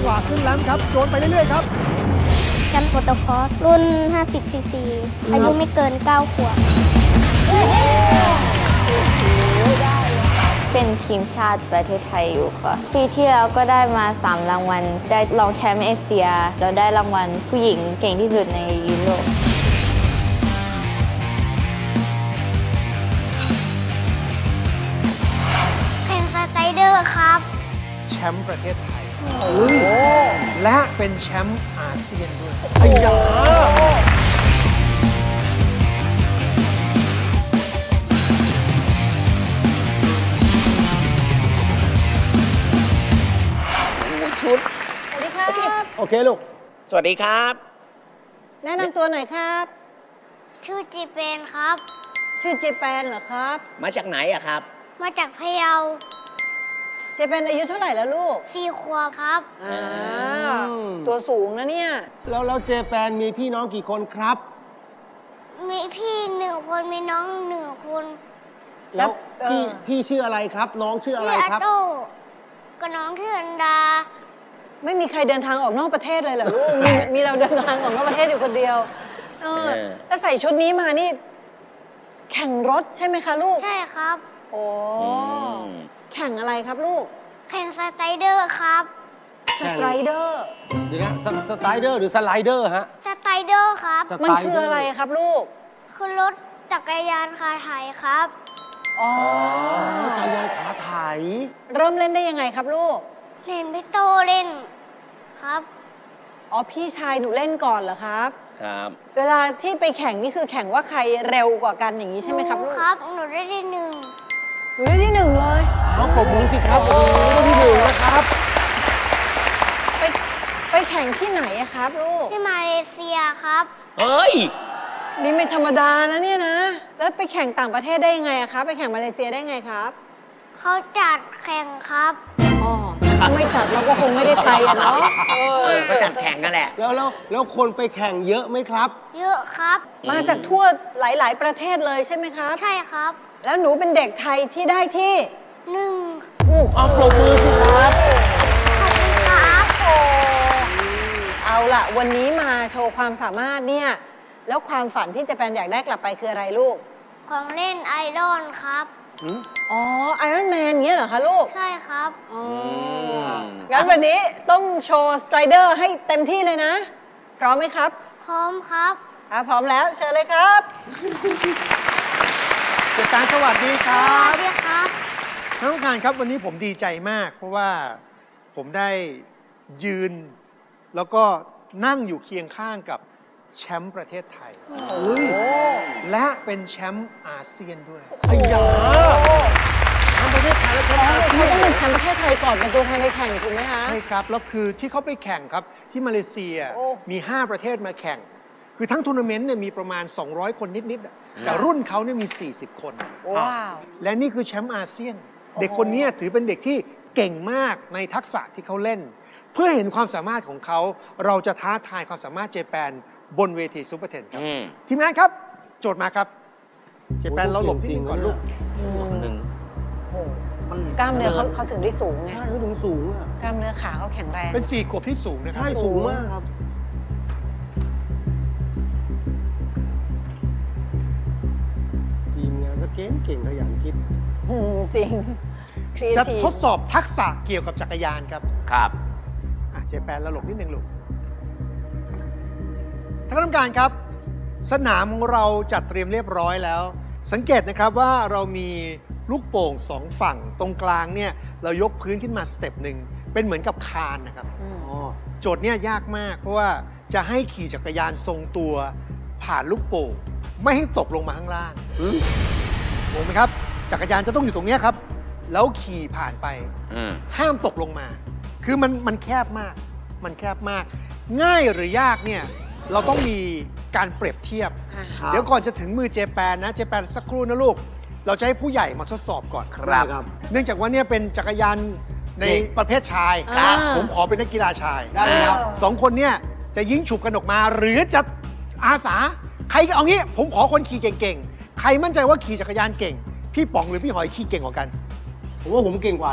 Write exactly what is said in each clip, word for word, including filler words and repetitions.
งหวะขึ้นแรมครับโยนไปเรื่อยๆครับแชมป์โปรโตคอสรุ่นห้าสิบซีซีอายุไม่เกินเก้าขวบเป็นทีมชาติประเทศไทยอยู่ค่ะปีที่แล้วก็ได้มาสามรางวัลได้รองแชมป์เอเชียแล้วได้รางวัลผู้หญิงเก่งที่สุดในยุโรปแข่งสไตรเดอร์ครับแชมป์ประเทศไทยและเป็นแชมป์อาเซียนด้วยอ้ยาชุดสวัสดีครับโอเคลูกสวัสดีครับแนะนำตัวหน่อยครับชื่อจีเปนครับชื่อเจแปนเหรอครับมาจากไหนอะครับมาจากพะเยาเจแปนอายุเท่าไหร่แล้วลูกสี่ขวบครับอ่าตัวสูงนะเนี่ยแล้วแล้วเจแปนมีพี่น้องกี่คนครับมีพี่หนึ่งคนมีน้องหนึ่งคนแล้วพี่พี่ชื่ออะไรครับน้องชื่ออะไรครับพี่อาโต้กับน้องชื่ออันดาไม่มีใครเดินทางออกนอกประเทศเลยเหรอลูกมีมีเราเดินทางออกนอกประเทศอยู่คนเดียวเออแล้วใส่ชุดนี้มานี่แข่งรถใช่ไหมคะลูกใช่ครับโอ้แข่งอะไรครับลูกแข่งสไตรเดอร์ครับสไตรเดอร์เดี๋ยวนะสไตรเดอร์หรือสไลเดอร์ฮะสไตรเดอร์ครับมันคืออะไรครับลูกคือรถจักรยานขาไถครับอ๋อจักรยานขาไถเริ่มเล่นได้ยังไงครับลูกเล่นพี่โตเล่นครับอ๋อพี่ชายหนูเล่นก่อนเหรอครับครับเวลาที่ไปแข่งนี่คือแข่งว่าใครเร็วกว่ากันอย่างนี้ใช่ไหมครับลูกครับหนูได้ที่หนึ่งหนูได้ที่หนึ่งเลยเอาปรบมือสิครับโอ้ได้ที่หนึ่งนะครับไปไปแข่งที่ไหนครับลูกที่มาเลเซียครับเฮ้ยนี่ไม่ธรรมดานะเนี่ยนะแล้วไปแข่งต่างประเทศได้ยังไงครับไปแข่งมาเลเซียได้ไงครับเขาจัดแข่งครับอ๋อถ้าไม่จัดเราก็คงไม่ได้ไปอะเนาะเออก็จัดแข่งกันแหละแล้วแล้วแล้วคนไปแข่งเยอะไหมครับเยอะครับมาจากทั่วหลายๆประเทศเลยใช่ไหมครับใช่ครับแล้วหนูเป็นเด็กไทยที่ได้ที่หนึ่งอู้เอาปรบมือสิครับขอบคุณครับโอ้เอาล่ะวันนี้มาโชว์ความสามารถเนี่ยแล้วความฝันที่เจแปนอยากได้กลับไปคืออะไรลูกของเล่นไอดอลครับอ๋อไอรอนแมนเงี้ยเหรอคะลูกใช่ครับอ๋องั้นวันนี้ต้องโชว์สไตรเดอร์ให้เต็มที่เลยนะพร้อมไหมครับพร้อมครับอ่ะพร้อมแล้วเชิญเลยครับเจแปนสวัสดีครับสวัสดีครับท่านผู้การครับวันนี้ผมดีใจมากเพราะว่าผมได้ยืนแล้วก็นั่งอยู่เคียงข้างกับแชมป์ประเทศไทยและเป็นแชมป์อาเซียนด้วยอ้ยาแชมป์ประเทศไทยและแชมป์อาเซียนเขาต้องเป็นแชมป์ประเทศไทยก่อนเป็นตัวแทนไปแข่งถูกไหมคะใช่ครับแล้วคือที่เขาไปแข่งครับที่มาเลเซียมีห้าประเทศมาแข่งคือทั้งทัวร์นาเมนต์เนี่ยมีประมาณสองร้อยคนนิดๆแต่รุ่นเขาเนี่ยมีสี่สิบคนว้าวและนี่คือแชมป์อาเซียนเด็กคนนี้ถือเป็นเด็กที่เก่งมากในทักษะที่เขาเล่นเพื่อเห็นความสามารถของเขาเราจะท้าทายความสามารถเจแปนบนเวทีซูเปอร์เทนครับทีมงานครับโจทย์มาครับเจแปนเราหลบจริงก่อนลูกหนึ่งกล้ามเนื้อเขาเขาถึงได้สูงไงใช่เขาถึงสูงกล้ามเนื้อขาเขาแข็งแรงเป็นสี่ขวบที่สูงนะครับใช่สูงมากครับทีมงานก็เก่งเก่งขยันคิดจริงจะทดสอบทักษะเกี่ยวกับจักรยานครับครับเจแปนเราหลบนิดนึงลูกท่านกรรมการครับสนามของเราจัดเตรียมเรียบร้อยแล้วสังเกตนะครับว่าเรามีลูกโป่งสองฝั่งตรงกลางเนี่ยเรายกพื้นขึ้นมาสเต็ปหนึ่งเป็นเหมือนกับคานนะครับโจทย์เนี่ยยากมากเพราะว่าจะให้ขี่จักรยานทรงตัวผ่านลูกโป่งไม่ให้ตกลงมาข้างล่างงงไหมครับจักรยานจะต้องอยู่ตรงนี้ครับแล้วขี่ผ่านไปห้ามตกลงมาคือมันมันแคบมากมันแคบมากง่ายหรือยากเนี่ยเราต้องมีการเปรียบเทียบเดี๋ยวก่อนจะถึงมือเจแปนนะเจแปนสักครู่นะลูกเราจะให้ผู้ใหญ่มาทดสอบก่อนครับเนื่องจากว่าเนี่ยเป็นจักรยานในประเภทชายผมขอเป็นนักกีฬาชายได้ครับสองคนเนี่ยจะยิงฉุบกันออกมาหรือจะอาสาใครก็เอางี้ผมขอคนขี่เก่งๆใครมั่นใจว่าขี่จักรยานเก่งพี่ป๋องหรือพี่หอยขี่เก่งกว่ากันผมว่าผมเก่งกว่านะ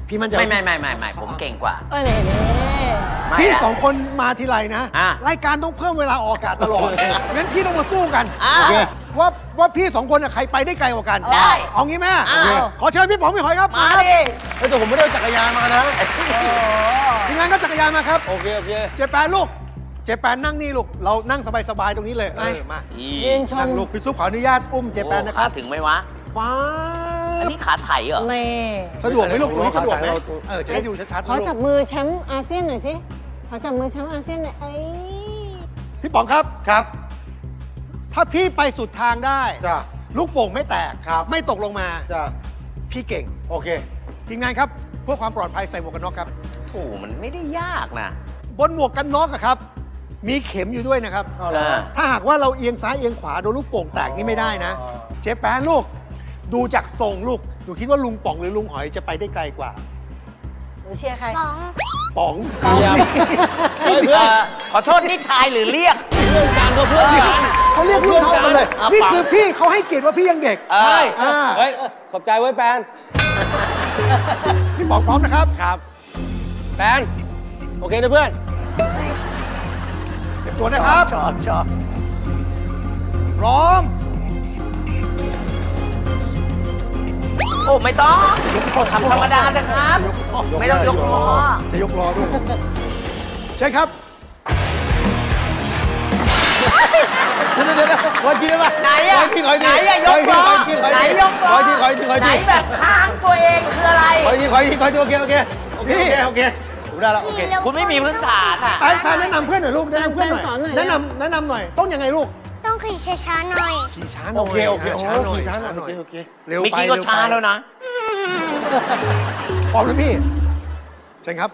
พี่มั่นใจไม่ไม่ไม่ไม่ไม่ผมเก่งกว่าเออเนี่ยเนี่ยไม่พี่อะสองคนมาทีไรนะอ่ะรายการต้องเพิ่มเวลาออกอากาศตลอด งั้นพี่ต้องมาสู้กันอ่ะโอเคว่าว่าพี่สองคนน่ะใครไปได้ไกลกว่ากันได้เอางี้แม่อ่ะขอเชิญพี่ป๋องพี่หอยครับมาครับดิเฮ้ยแต่ผมไม่ได้เอาจักรยานมานะทีมงานก็จักรยานมาครับโอเค โอเคเจแปนลูก เจแปนนั่งนี่ลูก เรานั่งสบายๆตรงนี้เลยเออมายืนชนั่มงลูกพี่ซุปขออนุญาตอุ้มเจแปนนะครับขาถึงไหมวะฟ้าอันนี้ขาไถเหรอนี่สะดวกไหมลูกตรงนี้สะดวกไหมเราเออจะได้ดูชัดๆขอนะลูจับกมือแชมป์อาเซียนหน่อยสิ ขอจับมือแชมป์อาเซียนหน่อยเอ้ยพี่ป๋องครับครับถ้าพี่ไปสุดทางได้จ้ะลูกโป่งไม่แตกครับไม่ตกลงมาจ้ะพี่เก่งโอเคทีมงานครับเพื่อความปลอดภัยใส่หมวกกันน็อกครับถูมันไม่ได้ยากนะบนหมวกกันน็อกอะครับ มีเข็มอยู่ด้วยนะครับเอาละอ่าถ้าหากว่าเราเอียงซ้ายเอียงขวาโดนลูกโป่งแตกนี่ไม่ได้นะอ๋อเจ๊แป๊นลูก ดูจากทรงลูกหนูคิดว่าลุงป๋องหรือลุงหอยจะไปได้ไกลกว่าหนูเชียร์ใครป๋องป๋องเยี่ยม เฮ้ยเพื่อนเอ่อขอโทษนี่ทายหรือเรียกเพื่อนกันก็เพื่อนกันเขาเรียกรุ่นเท่ากันเลยอ่ะนี่ป๋องคือพี่เขาให้เกียรติว่าพี่ยังเด็กเออใช่อ่าเฮ้ย ขอบใจไว้แปนพี่ป๋องพร้อมนะครับครับ แปน โอเคนะเพื่อนเตรียมตัวนะครับชอบชอบพร้อมโอ้ไม่ต้องทำธรรมดานะครับ ไม่ต้องยกล้อจะยกล้อด้วยใช่ครับเดี๋ยวเดี๋ยวเดี๋ยวขออีกทีได้ปะไหนอะขออีกทีขออีกทีไหนอะยกล้อขออีกทีขออีกทีไหนยกล้อขออีกทีขออีกทีขออีกไหนทีแบบค้างตัวเองคืออะไรขออีกทีขออีกทีขออีกทีโอเคโอเคโอเคโอเคโอเคผมได้แล้วโอเคคุณไม่มีพื้นฐานอ่ะไปไปแนะนำเพื่อนหน่อยลูกแนะนำเพื่อนหน่อยสอนหน่อยแนะนำแนะนำหน่อย ต้องยังไงลูกต้องขี่ช้าๆหน่อยขี่ช้าหน่อยโอเคโอเคช้าหน่อยช้าช้าหหน่น่ออย ยโอเคเร็วเมื่อไปกี้ก็เร็วช้าไปแล้วนะพร้อมแล้วพี่เชิญครับ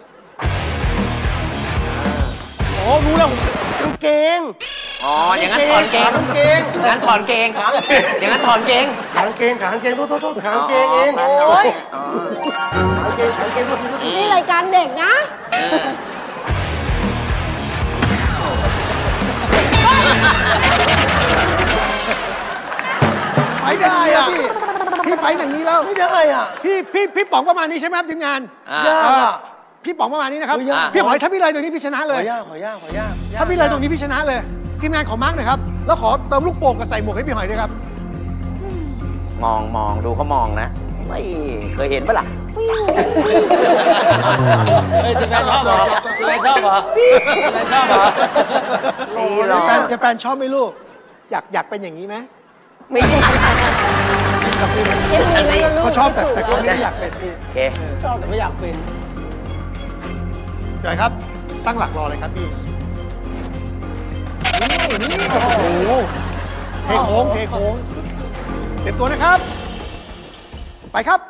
โอ้รู้แล้วกางเกงอ๋อ อย่างนั้นถอนเกงขากางเกงอย่างนั้นถอนเกง อย่างนั้นถอนเกงขากางเกงขากางเกงโทษโทษโทษขากางเกงเองอ๋อโอ้ยอ๋อขากางเกงขากางเกงโทษโทษโทษนี่รายการเด็กนะเออไปได้อะพี่ พี่ไปอย่างนี้แล้วไม่ได้อ่ะพี่พี่พี่ป๋องประมาณนี้ใช่ไหมครับทีมงานอ่ะยากเอออ่ะพี่ป๋องประมาณนี้นะครับเฮ้ยยากพี่หอยถ้าพี่เลยตรงนี้พี่ชนะขเลอย ยากขอยากขอยากถ้าพี่เลยตรงนี้พี่ชนะเลย ทีมงานขอมาร์กหน่อยครับ แล้วขอเติมลูกโป่งกับใส่หมวกให้พี่หอยด้วยครับมองมองดูเขามองนะ ไม่เคยเห็นปะล่ะเฮ้ยจะแฟนชอบเหรอจะแฟนชอบเหรอจะแฟนชอบเหรอนี่หรอเจแปนเจแปนชอบไหมลูก อยากอยากเป็นอย่างนี้ไหมไม่เอ็มมีแล้วลูกเขาชอบแต่แต่ก็ไม่ได้อยากเป็นพี่โอเคชอบแต่ไม่อยากเป็นหน่อยครับ ตั้งหลักรอเลยครับพี่นี่นี่โอ้โหเทโค้งเทโค้งเตรียมตัวนะครับ ไปครับ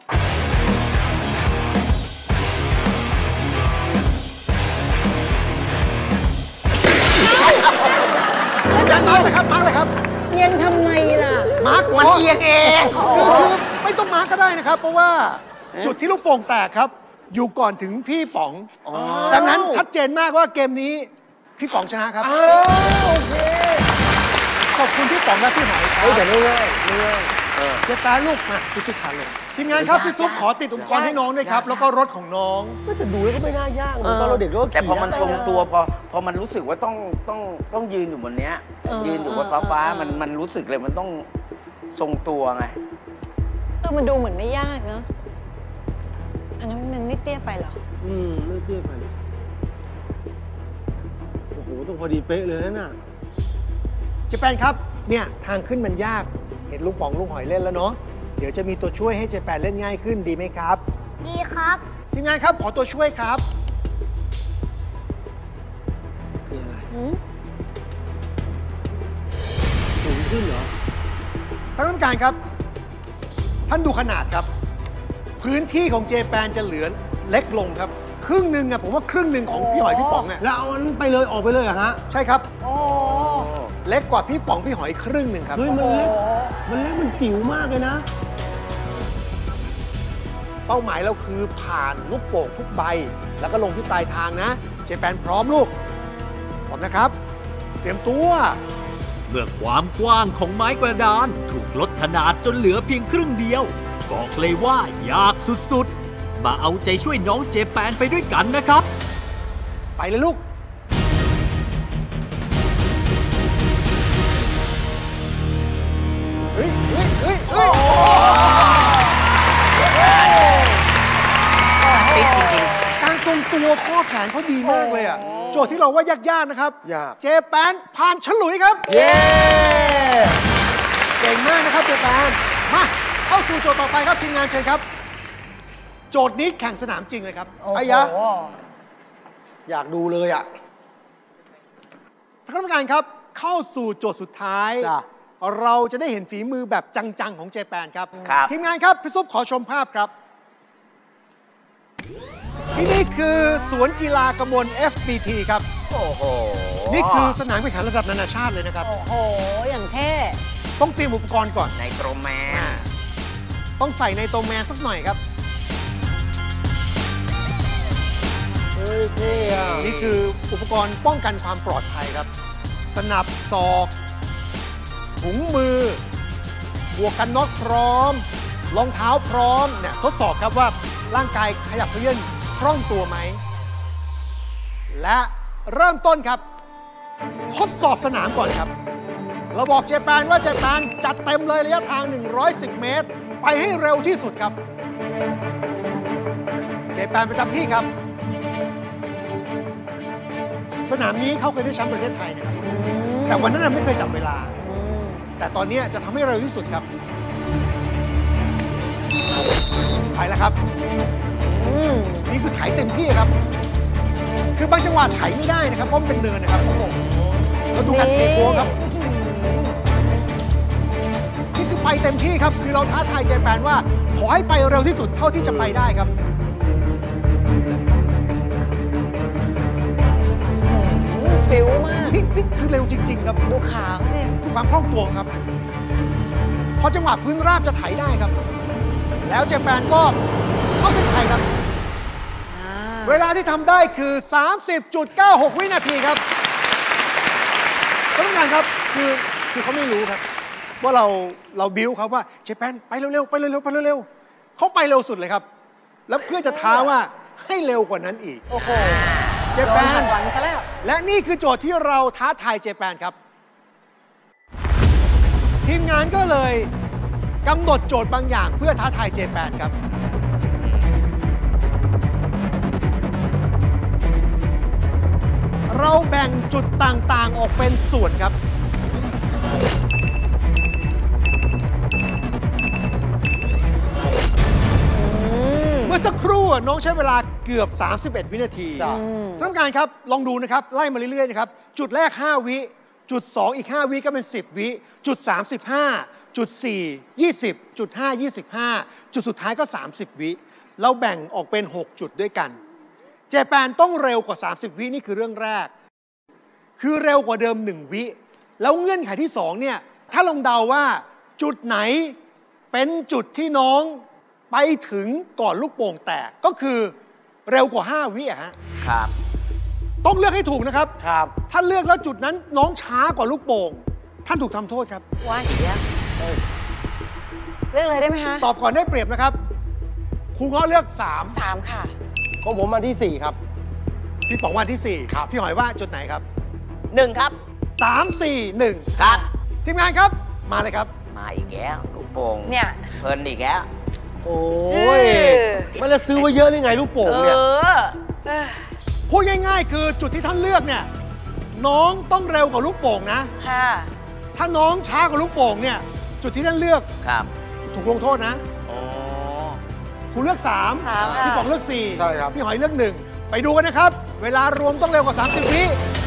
ยันมาร์กเลยครับมาร์กเลยครับเอียงทำไมล่ะมาร์กมันเอียงเองคือคือไม่ต้องมาร์กก็ได้นะครับ เพราะว่าจุดที่ลูกโป่งแตกครับ อยู่ก่อนถึงพี่ป๋องอ๋อดังนั้นชัดเจนมากว่าเกมนี้พี่ป๋องชนะครับอ้าวโอเคขอบคุณพี่ป๋องและพี่หอยครัเฮ้ยแต่บไม่ง่ายไม่ง่ายเออเจ๊ตาลูกมาพี่ซุปขาลงทีมงานครับพี่ซุปขอติดอุปกรณ์ให้น้องด้วยครับ แล้วก็รถของน้องไม่แต่ดูแล้วก็ไม่น่ายากเหมือนตอนเราเด็กเราก็ขี่แต่พอมันได้ทรงตัวพอพอมันรู้สึกว่าต้องต้องต้องยืนอยู่บนเนี้ยเออยืนอยู่บนเออฟ้าเออฟ้ามันมันรู้สึกเลยมันต้องทรงตัวไงเออมันดูเหมือนไม่ยากเนอะอันนั้นมันไม่เตี้ยไปเหรออืมไม่เทียบกันโอ้โหต้องพอดีเป๊ะเลยนะน่ะเจแปนครับ เนี่ยทางขึ้นมันยาก เห็นลุงป๋องลุงหอยเล่นแล้วเนาะ เดี๋ยวจะมีตัวช่วยให้เจแปนเล่นง่ายขึ้นดีไหมครับดีครับทีมงานครับขอตัวช่วยครับคืออะไรหืมสูงขึ้นเหรอท่านผู้การครับ ท่านดูขนาดครับ พื้นที่ของเจแปนจะเหลือเล็กลงครับ ครึ่งหนึ่งอะผมว่าครึ่งหนึ่งของพี่หอยพี่ป๋องอะแล้วเอาอันนั้นไปเลยออกไปเลยเหรอะฮะใช่ครับโอ้เล็กกว่าพี่ป๋องพี่หอยครึ่งหนึ่งครับเฮ้ยมันเล็กมันเล็กมันจิ๋วมากเลยนะเป้าหมายเราคือผ่านลูกโป่งทุกใบ แล้วก็ลงที่ปลายทางนะ เจแปนพร้อมลูก พร้อมนะครับ เตรียมตัวเมื่อความกว้างของไม้กระดานถูกลดขนาดจนเหลือเพียงครึ่งเดียว บอกเลยว่ายากสุดๆมาเอาใจช่วยน้องเจแปนไปด้วยกันนะครับไปเลยลูกเฮ้ยเฮ้ยเฮ้ยเฮ้ยติดจริงๆการทรงตัวพ่อแขนเขาดีมากเลยอ่ะโจทย์ที่เราว่ายากๆนะครับเจแปนผ่านฉลุยครับเย้เก่งมากนะครับเจแปนมาเข้าสู่โจทย์ต่อไปครับทีมงานเชิญครับโจทย์นี้แข่งสนามจริงเลยครับไอ้ยะอยากดูเลยอ่ะท่านกรรมการครับเข้าสู่โจทย์สุดท้ายเราจะได้เห็นฝีมือแบบจังๆของเจแปนครับทีมงานครับพี่ซุปขอชมภาพครับที่นี่คือสวนกีฬากมล เอฟ บี ที ครับโอ้โหนี่คือสนามแข่งขันระดับนานาชาติเลยนะครับโอ้โหอย่างเท่ต้องเตรียมอุปกรณ์ก่อนไนโตรแมนต้องใส่ไนโตรแมนสักหน่อยครับเฮ้ยเท่อะนี่คืออุปกรณ์ป้องกันความปลอดภัยครับสนับศอกถุงมือหมวกกันน็อกพร้อมรองเท้าพร้อมเนี่ยทดสอบครับว่าร่างกายขยับเขยื้อนคล่องตัวไหมและเริ่มต้นครับทดสอบสนามก่อนครับเราบอกเจแปนว่าเจแปนจัดเต็มเลยระยะทางหนึ่งร้อยสิบเมตรไปให้เร็วที่สุดครับเจแปนประจำที่ครับสนามนี้เขาเคยได้แชมป์ประเทศไทยนะครับแต่วันนั้นไม่เคยจับเวลาแต่ตอนนี้จะทำให้เร็วที่สุดครับไปแล้วครับนี่คือไถเต็มที่ครับคือบางจังหวะไถไม่ได้นะครับเพราะมันเป็นเนินนะครับแล้วดูการเทโค้งครับนี่คือไปเต็มที่ครับคือเราท้าทายเจแปนว่าขอให้ไปเร็วที่สุดเท่าที่จะไปได้ครับฟิวมากนี่นี่คือเร็วจริงๆครับดูขาเขาสิความคล่องตัวครับพอจังหวะพื้นราบจะไถได้ครับแล้วเจแปนก็เข้าเส้นชัยครับเวลาที่ทำได้คือ สามสิบจุดเก้าหก วินาทีครับท่านผู้การครับคือคือเขาไม่รู้ครับว่าเราเราบิ้วเขาว่าเจแปนไปเร็วๆไปเร็วๆไปเร็วๆเขาไปเร็วสุดเลยครับแล้วเพื่อจะท้าว่าให้เร็วกว่านั้นอีกโอ้โหเจแปนหวังซะแล้วและนี่คือโจทย์ที่เราท้าทายเจแปนครับทีมงานก็เลยกำหนดโจทย์บางอย่างเพื่อท้าทายเจแปนครับเราแบ่งจุดต่างๆออกเป็นส่วนครับเมื่อสักครู่น้องใช้เวลาเกือบสามสิบเอ็ดวินาทีท่านผู้การครับลองดูนะครับไล่มาเรื่อยๆนะครับจุดแรกห้าวิจุดสองอีกห้าวิก็เป็นสิบวิจุดสามสิบห้าจุดสี่ ยี่สิบจุดห้า ยี่สิบห้าจุดสุดท้ายก็สามสิบวิเราแบ่งออกเป็นหกจุดด้วยกันเจแปนต้องเร็วกว่าสามสิบวินี่คือเรื่องแรกคือเร็วกว่าเดิมหนึ่งวิแล้วเงื่อนไขที่สองเนี่ยถ้าลองเดาว่าจุดไหนเป็นจุดที่น้องไปถึงก่อนลูกโป่งแตกก็คือเร็วกว่าห้าวิอะฮะครับต้องเลือกให้ถูกนะครับครับถ้าเลือกแล้วจุดนั้นน้องช้ากว่าลูกโป่งท่านถูกทำโทษครับว้าอย่างเงี้ยเลือกเลยได้ไหมฮะตอบก่อนได้เปรียบนะครับครูง้อเลือกสามสามค่ะของผมวันที่สี่ครับพี่ป๋องวันที่สี่ครับพี่หอยว่าจุดไหนครับหนึ่งครับสามสี่หนึ่งครับทีมงานครับมาเลยครับมาอีกแล้วลูกโป่งเนี่ยเพลินอีกแล้วโอ้ยไม่ละซื้อไว้เยอะหรือไงลูกโป่งเนี่ยพูดง่ายๆคือจุดที่ท่านเลือกเนี่ยน้องต้องเร็วกว่าลูกโป่งนะค่ะถ้าน้องช้ากว่าลูกโป่งเนี่ยจุดที่ท่านเลือกครับถูกลงโทษนะอ๋อคุณเลือกสามพี่ป๋องเลือกสี่ใช่ครับพี่หอยเลือกหนึ่งไปดูกันนะครับเวลารวมต้องเร็วกว่าสามสิบวิ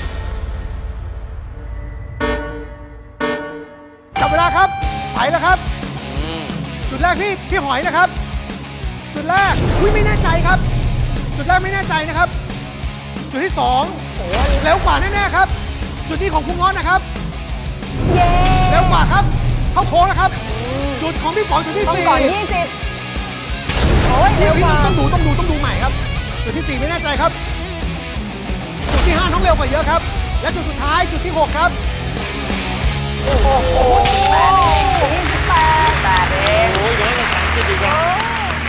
จับเวลาครับไปแล้วครับจุดแรกพี่พี่หอยนะครับจุดแรกอุ้ยไม่แน่ใจครับจุดแรกไม่แน่ใจนะครับจุดที่สองโอ้เร็วกว่าแน่ๆครับจุดนี้ของคุณง้อนะครับเย้เร็วกว่าครับเข้าโค้งแล้วครับจุดของพี่ป๋องจุดที่สี่ก่อนยี่สิบโอ้ยเร็วกว่าต้องดูต้องดูต้องดูใหม่ครับจุดที่สี่ไม่แน่ใจครับจุดที่ห้าน้องเร็วกว่าเยอะครับและจุดสุดท้ายจุดที่หกครับโอ้โหแปดเองแปดแปดเองโอ้ยเยอะกว่าสามสิบอีกแล้ว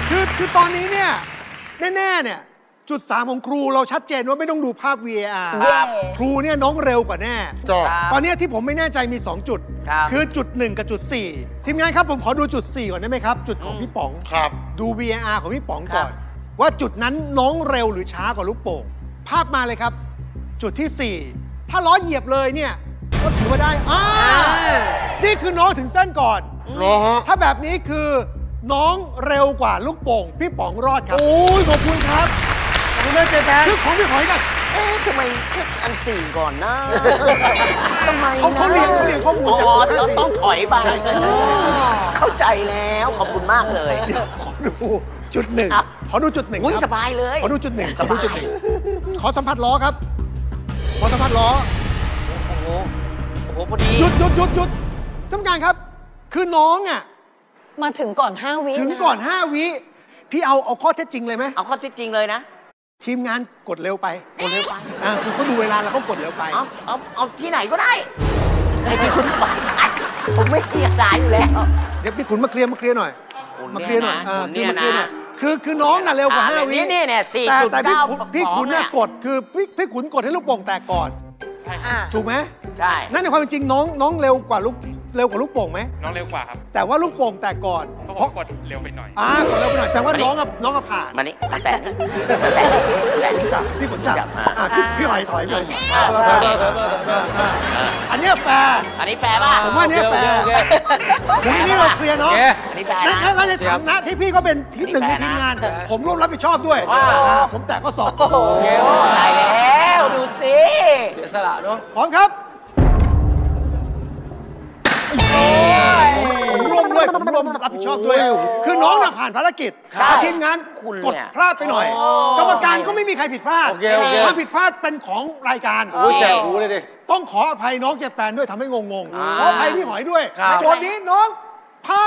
คือคือตอนนี้เนี่ยแน่ๆเนี่ยจุดสามของครูเราชัดเจนว่าไม่ต้องดูภาพ วี เอ อาร์ครับครูเนี่ยน้องเร็วกว่าแน่จ้ะตอนนี้ที่ผมไม่แน่ใจมี สอง จุดครับคือจุด หนึ่ง กับจุด สี่ ทีมงานครับผมขอดูจุด สี่ ก่อนได้ไหมครับ จุดของพี่ป๋องครับดู วี เอ อาร์ ของพี่ป๋องครัก่อบ น ว่าจุดนั้นน้องเร็วหรือช้ากว่าลูกโป่งภาพมาเลยครับ จุดที่ สี่ ถ้าล้อเหยียบเลยเนี่ยก็ถือว่าได้อ่านี่คือน้องถึงเส้นก่อนเหรอฮะถ้าแบบนี้คือน้องเร็วกว่าลูกโป่งพี่ป๋องรอดครับโอ้ยขอบคุณครับขอบคุณแม่เจแปนคือของพี่หอยกันเอ๊ะทำไมแค่อันสี่ก่อนนะทำไมเขานะเขาเรียงเขาเรียงข้อมูลอ๋จากอห้าเราสี่ต้องถอยไปใช่ใช่ใช่ใช่เข้าใจแล้วขอบคุณมากเลยเดี๋ยวขอดูจุดหนึ่งครับขอดูจุดหนึ่งอุ้ยครับสบายเลยขอดูจุดหนึ่งขสอดูบายจุดหนึ่งขอสัมผัสล้อครับ ขอสัมผัสล้อโอ้โหโอ้โหพอดีหยุดหยุดหยุดหยุดท่านผู้การครับ คือน้องอ่ะมาถึงก่อนห้าวิถึงะก่อน ห้า วิพี่เอาเอาข้อเท็จจริงเลยไหมเอาข้อเที่จริงเลยนะทีมงานกดเร็วไปกดเร็วไปอ่าคือเขาดูเวลาแล้วเขากดเร็วไปเอาเอาเอาที่ไหนก็ได้ไอ้ที่คุณสบายใจผมไม่เกียดสายอยู่แล้วเดี๋ยวพี่ขุนมาเคลียร์มาเคลียร์หน่อยคุณมาเนี่เคลียร์หน่อยนะอ่าคุณคือเนี่ยมาเคลียร์หน่นะอยคือคือน้องน่ะเร็วกว่าอ่าห้า วินี่นี่เนี่ยสี่แต่จุดแต่พี่เก้าขุนพี่ขุนน่ะกดคือพี่พี่ขุนกดให้ลูกโป่งแตกก่อนอ่ะถูกไหมใช่นั่นในความเป็นจริงน้องน้องเร็วกว่าลูกเร็วกว่าลูกโป่งไหมน้องเร็วกว่าครับแต่ว่าลูกโป่งแตกก่อนเพราะผมกดเร็วไปหน่อยอ่ากดเร็วไปหน่อยแสดงว่าน้องกับน้องกับผ่านมานี่มาแต่นี่มาแต่นี่มาแต่นี่จับพี่ขุนจับจับอ่าอ่าพี่พี่หอยถอยไปอ่าอ่าอ่าอันเนี้ยแฟร์อันนี้แฟร์ป่ะผมว่าเนี้ยแฟร์โอเคเดี๋ยวนี้เราเคลียร์เนาะอันนี้แฟร์นั่นนะนั่นเราจะถามนะที่พี่ก็เป็นที่หนึ่งในทีมงาน ผมร่วมรับผิดชอบด้วยว้าวอ่าผมแตกก็สอบโอ้โหตายแล้วดูสิเสียสละเนาะพร้อมครับผมร่วมด้วยผมร่วมรับผิดชอบด้วย คือน้องน่ะผ่านภารกิจแต่ทีมงานกดพลาดไปหน่อย กรรมการก็ไม่มีใครผิดพลาดโอเคโอเคถ้าผิดพลาดเป็นของรายการโอ้ยแสบหูเลยดิต้องขออภัยน้องเจแปนด้วยทำให้งงอ่าๆขออภัยพี่หอยด้วยครับโจทย์นี้น้องผ่าน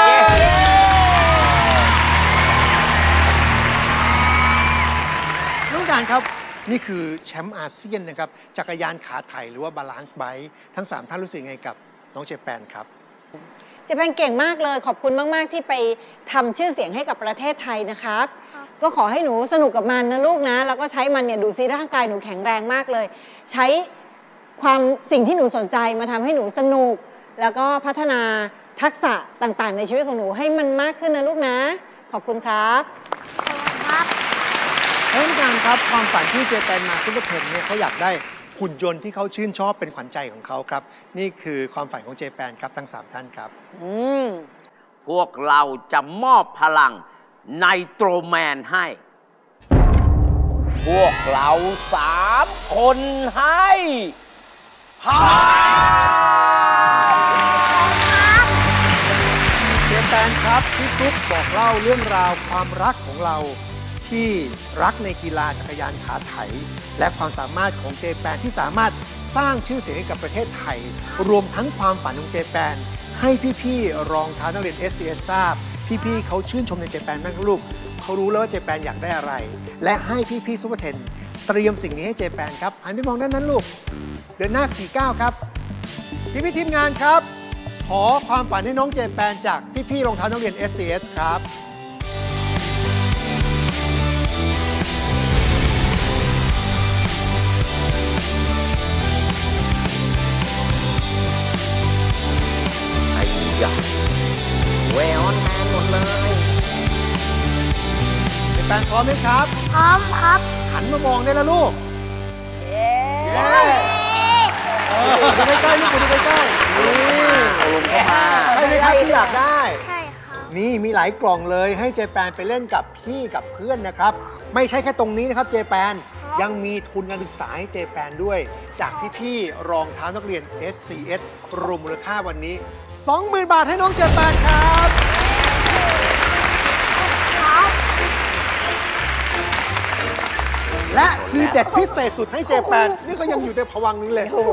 น้องการครับ นี่คือแชมป์อาเซียนนะครับจักรยานขาไถ่หรือว่าบาลานซ์ไบค์ทั้งสามท่านรู้สึกไงกับน้องเจแปนครับเจแปนเก่งมากเลย ขอบคุณมาก ๆ ที่ไปทำชื่อเสียงให้กับประเทศไทยนะครับ ก็ขอให้หนูสนุกกับมันนะลูกนะ แล้วก็ใช้มันเนี่ยดูซิร่างกายหนูแข็งแรงมากเลย ใช้ความสิ่งที่หนูสนใจมาทำให้หนูสนุก แล้วก็พัฒนาทักษะต่างๆ ในชีวิตของหนูให้มันมากขึ้นนะลูกนะ ขอบคุณครับท่านผู้การครับความฝันที่เจแปนมาซุปเปอร์เทนเนี่ยเขาอยากได้หุ่นยนต์ที่เขาชื่นชอบเป็นขวัญใจของเขาครับ นี่คือความฝันของเจแปนครับทั้งสามท่านครับอืมพวกเราจะมอบพลังไนโตรแมนให้ พวกเราสามคนให้ผ่านเจแปนครับพี่ซุปบอกเล่าเรื่องราวความรักของเราที่รักในกีฬาจักรยานขาไถ และความสามารถของเจแปนที่สามารถสร้างชื่อเสียงให้กับประเทศไทย รวมทั้งความฝันของเจแปนให้พี่ๆรองเท้านักเรียน เอส ซี เอส ทราบ พี่ๆเขาชื่นชมในเจแปนมากลูกเขารู้แล้วว่าเจแปนอยากได้อะไร และให้พี่ๆซุปเปอร์เทนเตรียมสิ่งนี้ให้เจแปนครับหันไปมองด้านนั้นลูกเดินหน้าสี่เก้าครับพี่ๆทีมงานครับ ขอความฝันให้น้องเจแปนจากพี่ๆรองเท้านักเรียน เอส ซี เอส ครับไอ้ยาเวออนแมนหมดเลยเจแปนพร้อมไหมครับพร้อมครับหันมามองได้แล้วลูกเย้เย้เออดูใกล้ๆลูกดูใกล้ๆนี่เอาลงเข้ามาใช่ไหมครับที่อยากได้ใช่ครับนี่มีหลายกล่องเลยให้เจแปนไปเล่นกับพี่กับเพื่อนนะครับ ไม่ใช่แค่ตรงนี้นะครับเจแปนยังมีทุนการศึกษาให้เจแปนด้วย จากพี่ๆรองเท้านักเรียน เอส ซี เอส รวมมูลค่าวันนี้ สองหมื่น บาทให้น้องเจแปนครับ และทีเด็ดพิเศษสุดให้เจแปนนี่ก็ยังอยู่ในภวังค์นึงเลยโอ้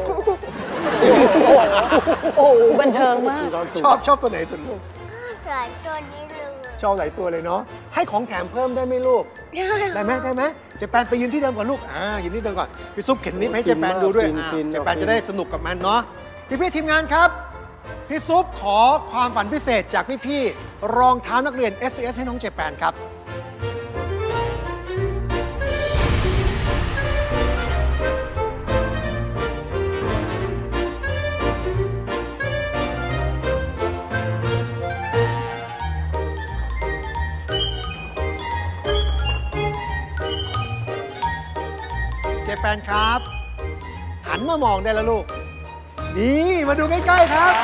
โหบันเทิงมากชอบชอบตัวไหนสุดลูกหลายตัวนี้เลยชอบหลายตัวเลยเนาะให้ของแถมเพิ่มได้ไหมลูก ได้ไหมได้ไหมเจแปนไปยืนที่เดิมก่อนลูกอ่ายืนที่เดิมก่อนพี่ซุปเข็นลิฟต์ให้เจแปนดูด้วยอ่าเจแปนจะได้สนุกกับมันเนาะพี่พี่ๆทีมงานครับพี่ซุปขอความฝันพิเศษจากพี่ๆรองเท้านักเรียน เอส ซี เอส ให้น้องเจแปนครับเจแปนครับหันมามองได้แล้วลูกนี่มาดูใกล้ๆครับ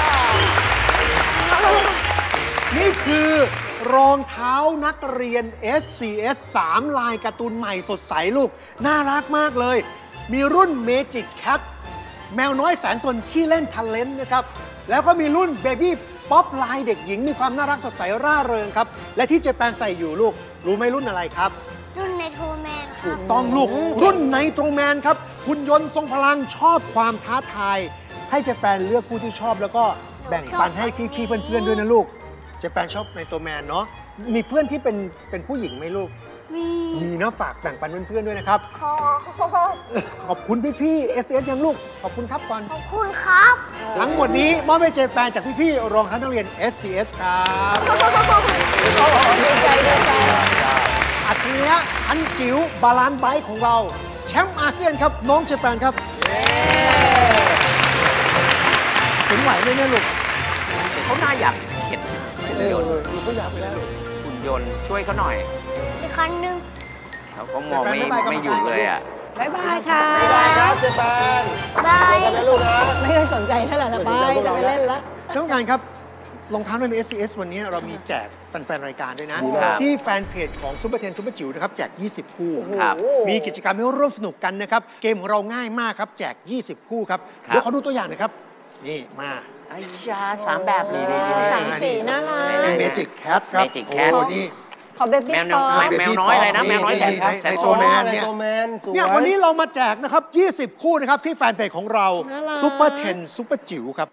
นี่คือรองเท้านักเรียน เอส ซี เอส สาม ลายการ์ตูนใหม่สดใสลูกน่ารักมากเลยมีรุ่น Magic Cat แมวน้อยแสนสนที่เล่นทันเลนต์นะครับแล้วก็มีรุ่น Baby Pop ลายเด็กหญิงมีความน่ารักสดใสร่าเริงครับและที่เจแปนใส่อยู่ลูกรู้ไหมรุ่นอะไรครับรุ่นไนโทรแมนคถูรับกต้องลูกรุ่นไนโตรแมนครับหุ่นยนต์ทรงพลังชอบความท้าทายให้เจแปนเลือกผู้ที่ชอบแล้วก็แบ่งปันให้พี่ๆเพื่อนๆด้วยนะลูกเจแปนชอบไนโตรแมนเนาะมีเพื่อนที่เป็นเป็นผู้หญิงไหมลูกมีมีนะฝากแบ่งปันเพื่อนๆด้วยนะครับขอขอบคุณพี่ๆ เอส เอส ยังลูกขอบคุณครับก่อนขอบคุณครับทั้งหมดนี้มอบให้เจแปนจากพี่ๆรองเท้านักเรียน เอส ซี เอส ครับดีใจดีใจอัจฉริยะอันจิ๋วบาลานซ์ไบค์ของเราแชมป์อาเซียนครับน้องเจแปนครับถึงไหวไหมเนี่ยลูกเขาน่าอยากเห็นหุ่นยนต์เขาอยากไปแล้วหุ่นยนต์ช่วยเขาหน่อยอีกครั้งหนึ่งเขาก็มองไม่ไม่หยุดเลยอ่ะบ๊ายบายค่ะบ๊ายบายครับเจแปนบายกันนะลูกนะไม่เคยสนใจเท่าไหร่ละบายจะไปเล่นละท่านผู้การครับรองเท้าใน เอส ซี เอส วันนี้เรามีแจกแฟนๆรายการด้วยนะที่แฟนเพจของซุปเปอร์เทนซุปเปอร์จิ๋วนะครับแจกยี่สิบคู่มีกิจกรรมให้ร่วมสนุกกันนะครับเกมของเราง่ายมากครับแจกยี่สิบคู่ครับเดี๋ยวเขาดูตัวอย่างนะครับนี่มาไอ้ยาสามแบบเลยสามสีน่ารักมี Magic Cat ครับ Magic Cat โอ้นี่ขอเบบี้ป๊อปแมวน้อยอะไรนะแมวน้อยแสนแสนโซแมนเนี่ยเนี่ยวันนี้เรามาแจกนะครับยี่สิบคู่นะครับที่แฟนเพจของเราซุปเปอร์เทนซุปเปอร์จิ๋วครับ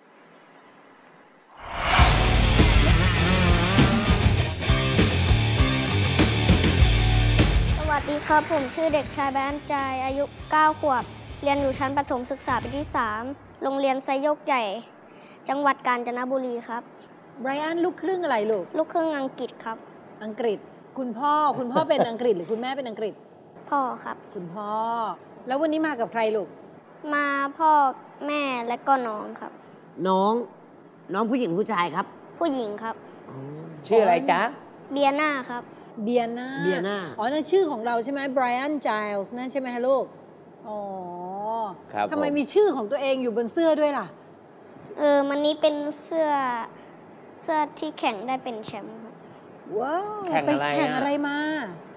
สวัสดีครับผมชื่อเด็กชายแบนใจอายุเก้าขวบเรียนอยู่ชั้นประถมศึกษาปีที่สามโรงเรียนไซโยกใหญ่จังหวัดกาญจนบุรีครับไบรอันลูกครึ่งอะไรลูกลูกครึ่งอังกฤษครับอังกฤษคุณพ่อคุณพ่อเป็นอังกฤษหรือคุณแม่เป็นอังกฤษพ่อครับคุณพ่อแล้ววันนี้มากับใครลูกมาพ่อแม่และก็น้องครับน้องน้องผู้หญิงผู้ชายครับผู้หญิงครับชื่ออะไรจ๊ะเบียนาครับเบียนาเบียนาอ๋อนั่นชื่อของเราใช่ไหมไบรอันไจลส์นั่นใช่ไหมฮะลูกอ๋อทำไมมีชื่อของตัวเองอยู่บนเสื้อด้วยล่ะเออมันนี้เป็นเสื้อเสื้อที่แข่งได้เป็นแชมป์ครับว้าวไปแข่งอะไรมาม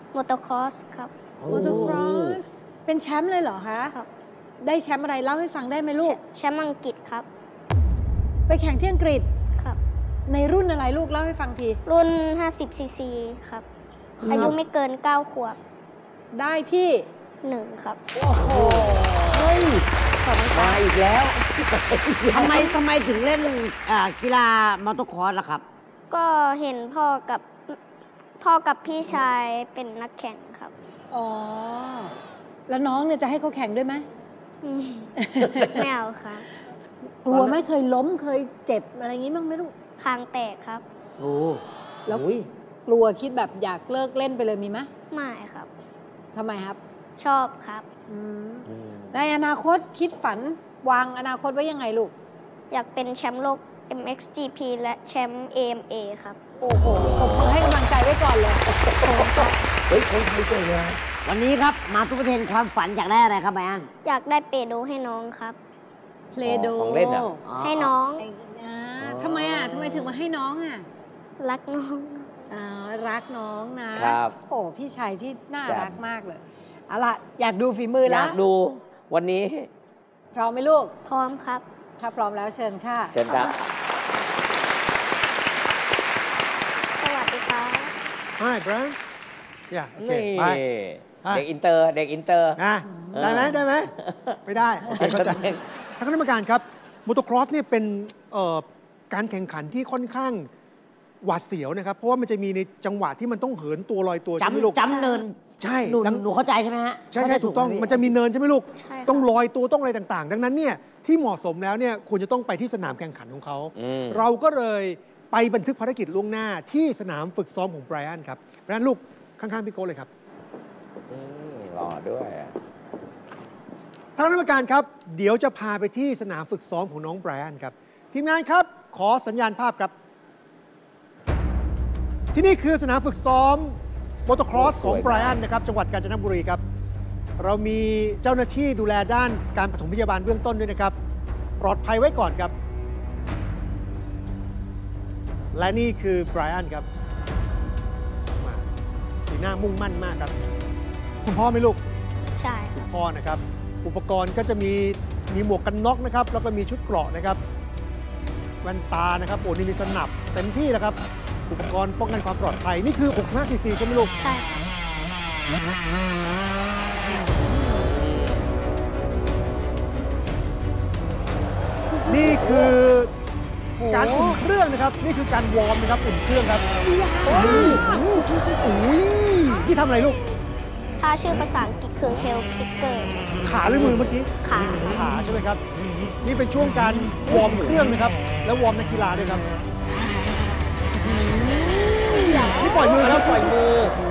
อเตอร์ครอสครับมอเตอร์ครอสเป็นแชมป์เลยเหรอคะครับได้แชมป์อะไรเล่าให้ฟังได้ไหมลูกแชมป์อังกฤษครับไปแข่งที่อังกฤษครับในรุ่นอะไรลูกเล่าให้ฟังทีรุ่นห้าสิบซีซีครับอายุไม่เกินเก้าขวบได้ที่หนึ่งครับโอ้โหเฮ้ยมาอีกแล้วทำไมทำไมถึงเล่นกีฬามอเตอร์ครอสล่ะครับก็เห็นพ่อกับพ่อกับพี่ชายเป็นนักแข่งครับอ๋อแล้วน้องเนี่ยจะให้เขาแข่งด้วยไหมไม่เอาค่ะกลัวไม่เคยล้มเคยเจ็บอะไรอย่างงี้บ้างไหมลูกคางแตกครับโอ้แล้วกลัวคิดแบบอยากเลิกเล่นไปเลยมีไหมไม่ครับทำไมครับชอบครับในอนาคตคิดฝันวางอนาคตไว้ยังไงลูกอยากเป็นแชมป์โลก เอ็ม เอ็กซ์ จี พี และแชมป์ เอ เอ็ม เอ ครับโอ้โหผมมือให้กำลังใจไว้ก่อนเลยเฮ้ยเขาไม่เก่งเลยวันนี้ครับมาซุปเปอร์เทนความฝันอยากได้อะไรครับไบรอันอยากได้เปโดให้น้องครับเพลโดของเล่นอ่ะให้น้องทำไมอ่ะทำไมถึงมาให้น้องอ่ะรักน้องรักน้องนะครับโอ้พี่ชายที่น่ารักมากเลยเอาล่ะอยากดูฝีมือแล้วอยากดูวันนี้พร้อมไหมลูกพร้อมครับถ้าพร้อมแล้วเชิญค่ะเชิญครับสวัสดีครับ Hi Brian อย่าโอเคไปเด็กอินเตอร์เด็กอินเตอร์ได้ไหมได้ไหมไม่ได้โอเคเข้าใจท่านคณะกรรมการครับมอเตอร์ครอสเนี่ยเป็นการแข่งขันที่ค่อนข้างหวาดเสียวนะครับเพราะว่ามันจะมีในจังหวะที่มันต้องเหินตัวลอยตัวจำจำเนินใช่หนูหนูเข้าใจใช่ไหมฮะใช่ใช่ถูกต้องมันจะมีเนินใช่ไหมลูกต้องลอยตัวต้องอะไรต่างๆ ดังนั้นเนี่ยที่เหมาะสมแล้วเนี่ยควรจะต้องไปที่สนามแข่งขันของเขาเราก็เลยไปบันทึกภารกิจล่วงหน้าที่สนามฝึกซ้อมของไบรอันครับไบรอันลูกข้างๆพี่โก้เลยครับหล่อด้วยทางนักกรรมการครับเดี๋ยวจะพาไปที่สนามฝึกซ้อมของน้องไบรอันครับทีมงานครับขอสัญญาณภาพครับที่นี่คือสนามฝึกซ้อมมอเตอร์ครอสของไบรอันนะครับจังหวัดกาญจนบุรีครับเรามีเจ้าหน้าที่ดูแลด้านการปฐมพยาบาลเบื้องต้นด้วยนะครับปลอดภัยไว้ก่อนครับและนี่คือไบรอันครับมาสีหน้ามุ่งมั่นมากครับคุณพ่อไหมลูกใช่คุณพ่อนะครับอุปกรณ์ก็จะมีมีหมวกกันน็อกนะครับแล้วก็มีชุดเกราะนะครับแว่นตานะครับโอ้นี่มีสนับเต็มที่แล้วครับอุปกรณ์ป้องกันความปลอดภัยนี่คือหกสิบห้าซีซีใช่ไหมลูกใช่นี่คือการอุ่นเครื่องนะครับนี่คือการวอร์มนะครับอุ่นเครื่องครับโอ้ยนี่ทำอะไรลูกถ้าชื่อภาษาอังกฤษคือเฮลคิกเกอร์ขาหรือมือเมื่อกี้ขาขาใช่ไหมครับนี่เป็นช่วงการวอร์มเครื่องนะครับแล้ววอร์มนักกีฬาด้วยครับนี่ปล่อยมือครับปล่อยมือโอ้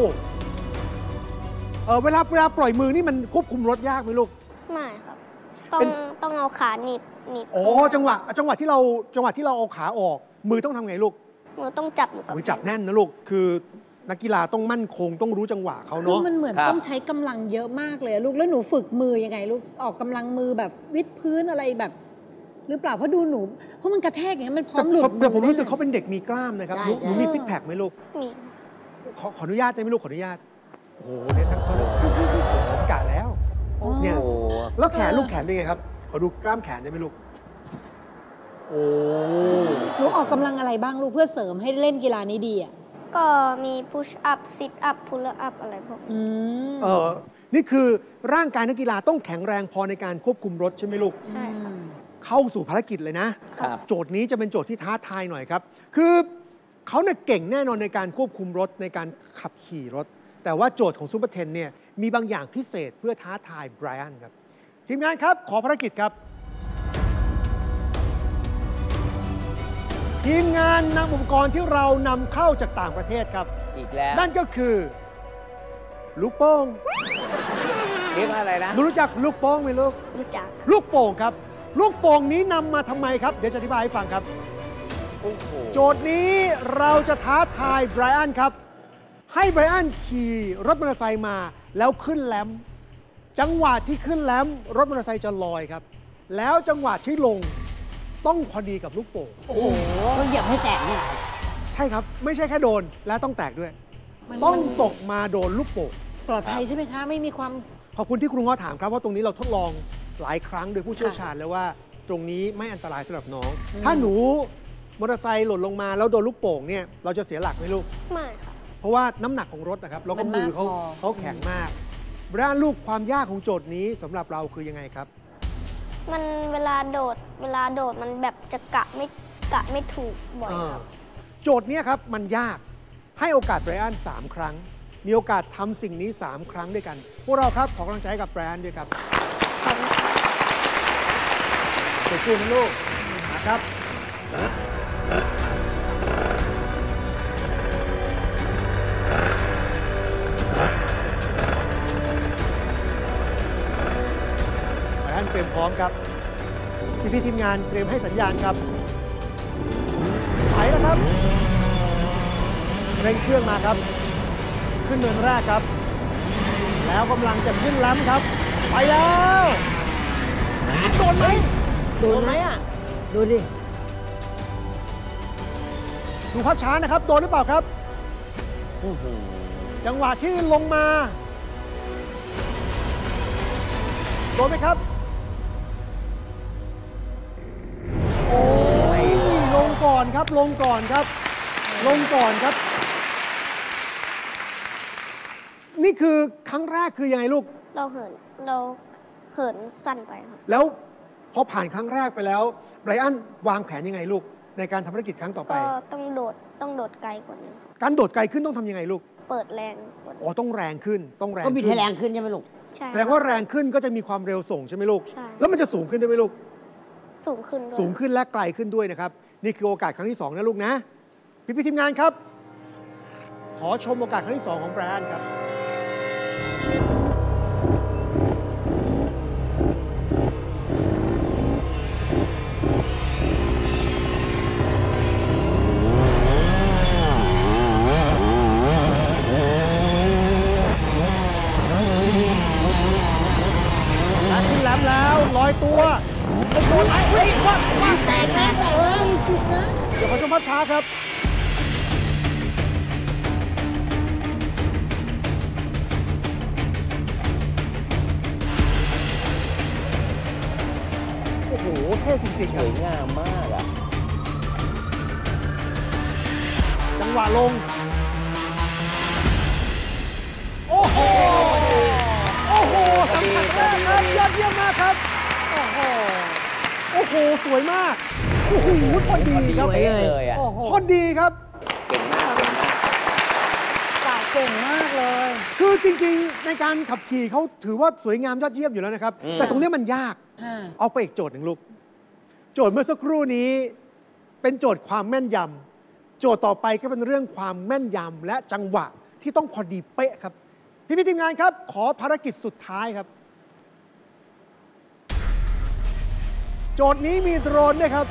เออเวลาเวลาปล่อยมือนี่มันควบคุมรถยากไหมลูกไม่ครับต้องต้องเอาขาหนีบหนีบโอ้จังหวะจังหวะที่เราจังหวะที่เราเอาขาออกมือต้องทำไงลูกมือต้องจับอยู่กับมือจับแน่นนะลูกคือนักกีฬาต้องมั่นคงต้องรู้จังหวะเขาเนาะคือมันเหมือนต้องใช้กำลังเยอะมากเลยลูกแล้วหนูฝึกมือยังไงลูกออกกำลังมือแบบวิดพื้นอะไรแบบหรือเปล่าเพราะดูหนูเพราะมันกระแทกอย่างนี้มันพร้อมหลุดมือแต่ผมรู้สึกเขาเป็นเด็กมีกล้ามนะครับหนูมีซิกแพคไหมลูกมีขอขออนุญาตได้ไหมลูกขออนุญาตโอ้โหเนี่ยทั้งเขากะแล้วเนี่ยแล้วแขนลูกแขนเป็นไงครับขอดูกล้ามแขนได้ไหมลูกโอ้หนูออกกำลังอะไรบ้างลูกเพื่อเสริมให้เล่นกีฬานี้ดีอ่ะก็มีพุชอัพซิทอัพพุลอัพอะไรพวกนี้เออนี่คือร่างกายนักกีฬาต้องแข็งแรงพอในการควบคุมรถใช่ไหมลูกใช่ครับเข้าสู่ภารกิจเลยนะโจทย์นี้จะเป็นโจทย์ที่ท้าทายหน่อยครับคือเขาเนี่ยเก่งแน่นอนในการควบคุมรถในการขับขี่รถแต่ว่าโจทย์ของซูเปอร์เทนเนี่ยมีบางอย่างพิเศษเพื่อท้าทายไบรอันครับทีมงานครับขอภารกิจครับทีมงานนำอุปกรณ์ที่เรานำเข้าจากต่างประเทศครับอีกแล้วนั่นก็คือลูกโป่งเรียกว่าอะไรนะรู้จักลูกโป่งไหมลูกรู้จักลูกโป่งครับลูกโป่งนี้นำมาทำไมครับเดี๋ยวจะอธิบายให้ฟังครับโจทย์นี้เราจะท้าทายไบรอันครับให้ไบรอันขี่รถมอเตอร์ไซค์มาแล้วขึ้นแลมจังหวะที่ขึ้นแลมรถมอเตอร์ไซค์จะลอยครับแล้วจังหวะที่ลงต้องพอดีกับลูกโป่งโอ้โหต้องเหยียบให้แตกนี่แหละใช่ครับไม่ใช่แค่โดนและต้องแตกด้วยต้องตกมาโดนลูกโป่งปลอดภัยใช่ไหมคะไม่มีความขอบคุณที่ครูง้อถามครับเพราะตรงนี้เราทดลองหลายครั้งโดยผู้เชี่ยวชาญแล้วว่าตรงนี้ไม่อันตรายสำหรับน้องถ้าหนูมอเตอร์ไซค์หล่นลงมาแล้วโดนลูกโป่งเนี่ยเราจะเสียหลักไหมลูกไม่ค่ะเพราะว่าน้ำหนักของรถนะครับแล้วก็มือเขาเขาแข็งมากด้านลูกความยากของโจทย์นี้สำหรับเราคือยังไงครับมันเวลาโดดเวลาโดดมันแบบจะกะไม่กะไม่ถูกบ่อยครับโจทย์นี้ครับมันยากให้โอกาสไบรอันสามครั้งมีโอกาสทำสิ่งนี้สามครั้งด้วยกันพวกเราครับขอกำลังใจกับไบรอันด้วยครับสู้ๆนะลูกนะครับไบรอันเตรียมพร้อมครับพี่ๆทีมงานเตรียมให้สัญญาณครับไปแล้วครับเร่งเครื่องมาครับขึ้นเนินแรกครับแล้วกำลังจะขึ้นแลมครับไปแล้วโดนไหมโดนไหมอ่ะโดนดิดูภาพช้านะครับโดนหรือเปล่าครับจังหวะที่ลงมาโดนไหมครับโอ้ยลงก่อนครับลงก่อนครับลงก่อนครับนี่คือครั้งแรกคือยังไงลูกเราเหินเราเหินสั้นไปครับแล้วพอผ่านครั้งแรกไปแล้วไบรอันวางแผนยังไงลูกในการทำภารกิจครั้งต่อไปก็ต้องโดดต้องโดดไกลกว่านี้การโดดไกลขึ้นต้องทำยังไงลูกเปิดแรงอ๋อต้องแรงขึ้นต้องแรงก็บิดให้แรงขึ้นใช่ไหมลูกใช่แสดงว่าแรงขึ้นก็จะมีความเร็วส่งใช่ไหมลูกใช่แล้วมันจะสูงขึ้นได้ไหมลูกสูงขึ้นด้วยสูงขึ้นและไกลขึ้นด้วยนะครับนี่คือโอกาสครั้งที่สองนะลูกนะพี่พี่ทีมงานครับ ขอชมโอกาสครั้งที่สองของไบรอันครับขึ้นแหลมแล้วลอยตัวไอ้ตัวไอ้เฮ้ยว่าว่าแสงนะแต่เออมีสิทธิ์นะเดี๋ยวขอชมภาพช้าครับโอ้โหเท่จริงๆสวยงามมากอะจังหวะลงโอ้โหโอ้โหสัมผัสแรกครับยอดเยี่ยมมากครับโอ้โหโอ้โหสวยมากโอ้โหพอดีครับสวยเลยอะโอ้โหพอดีครับเก่งมากเก่งมากจ่ายเก่งมากเลยคือจริงๆในการขับขี่เขาถือว่าสวยงามยอดเยี่ยมอยู่แล้วนะครับ แต่ตรงนี้มันยากอ่าเอาไปอีกโจทย์หนึ่งลูกโจทย์เมื่อสักครู่นี้เป็นโจทย์ความแม่นยำโจทย์ต่อไปก็เป็นเรื่องความแม่นยำและจังหวะที่ต้องพอดีเป๊ะครับพี่พี่ทีมงานครับขอภารกิจสุดท้ายครับโจทย์นี้มีโดรนด้วยครับ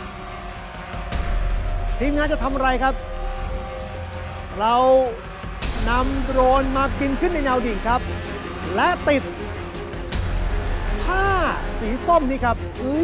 ทีมงานจะทำอะไรครับเรานำโดรนมาบินขึ้นในแนวดิ่งครับและติดผ้าสีส้มนี่ครับ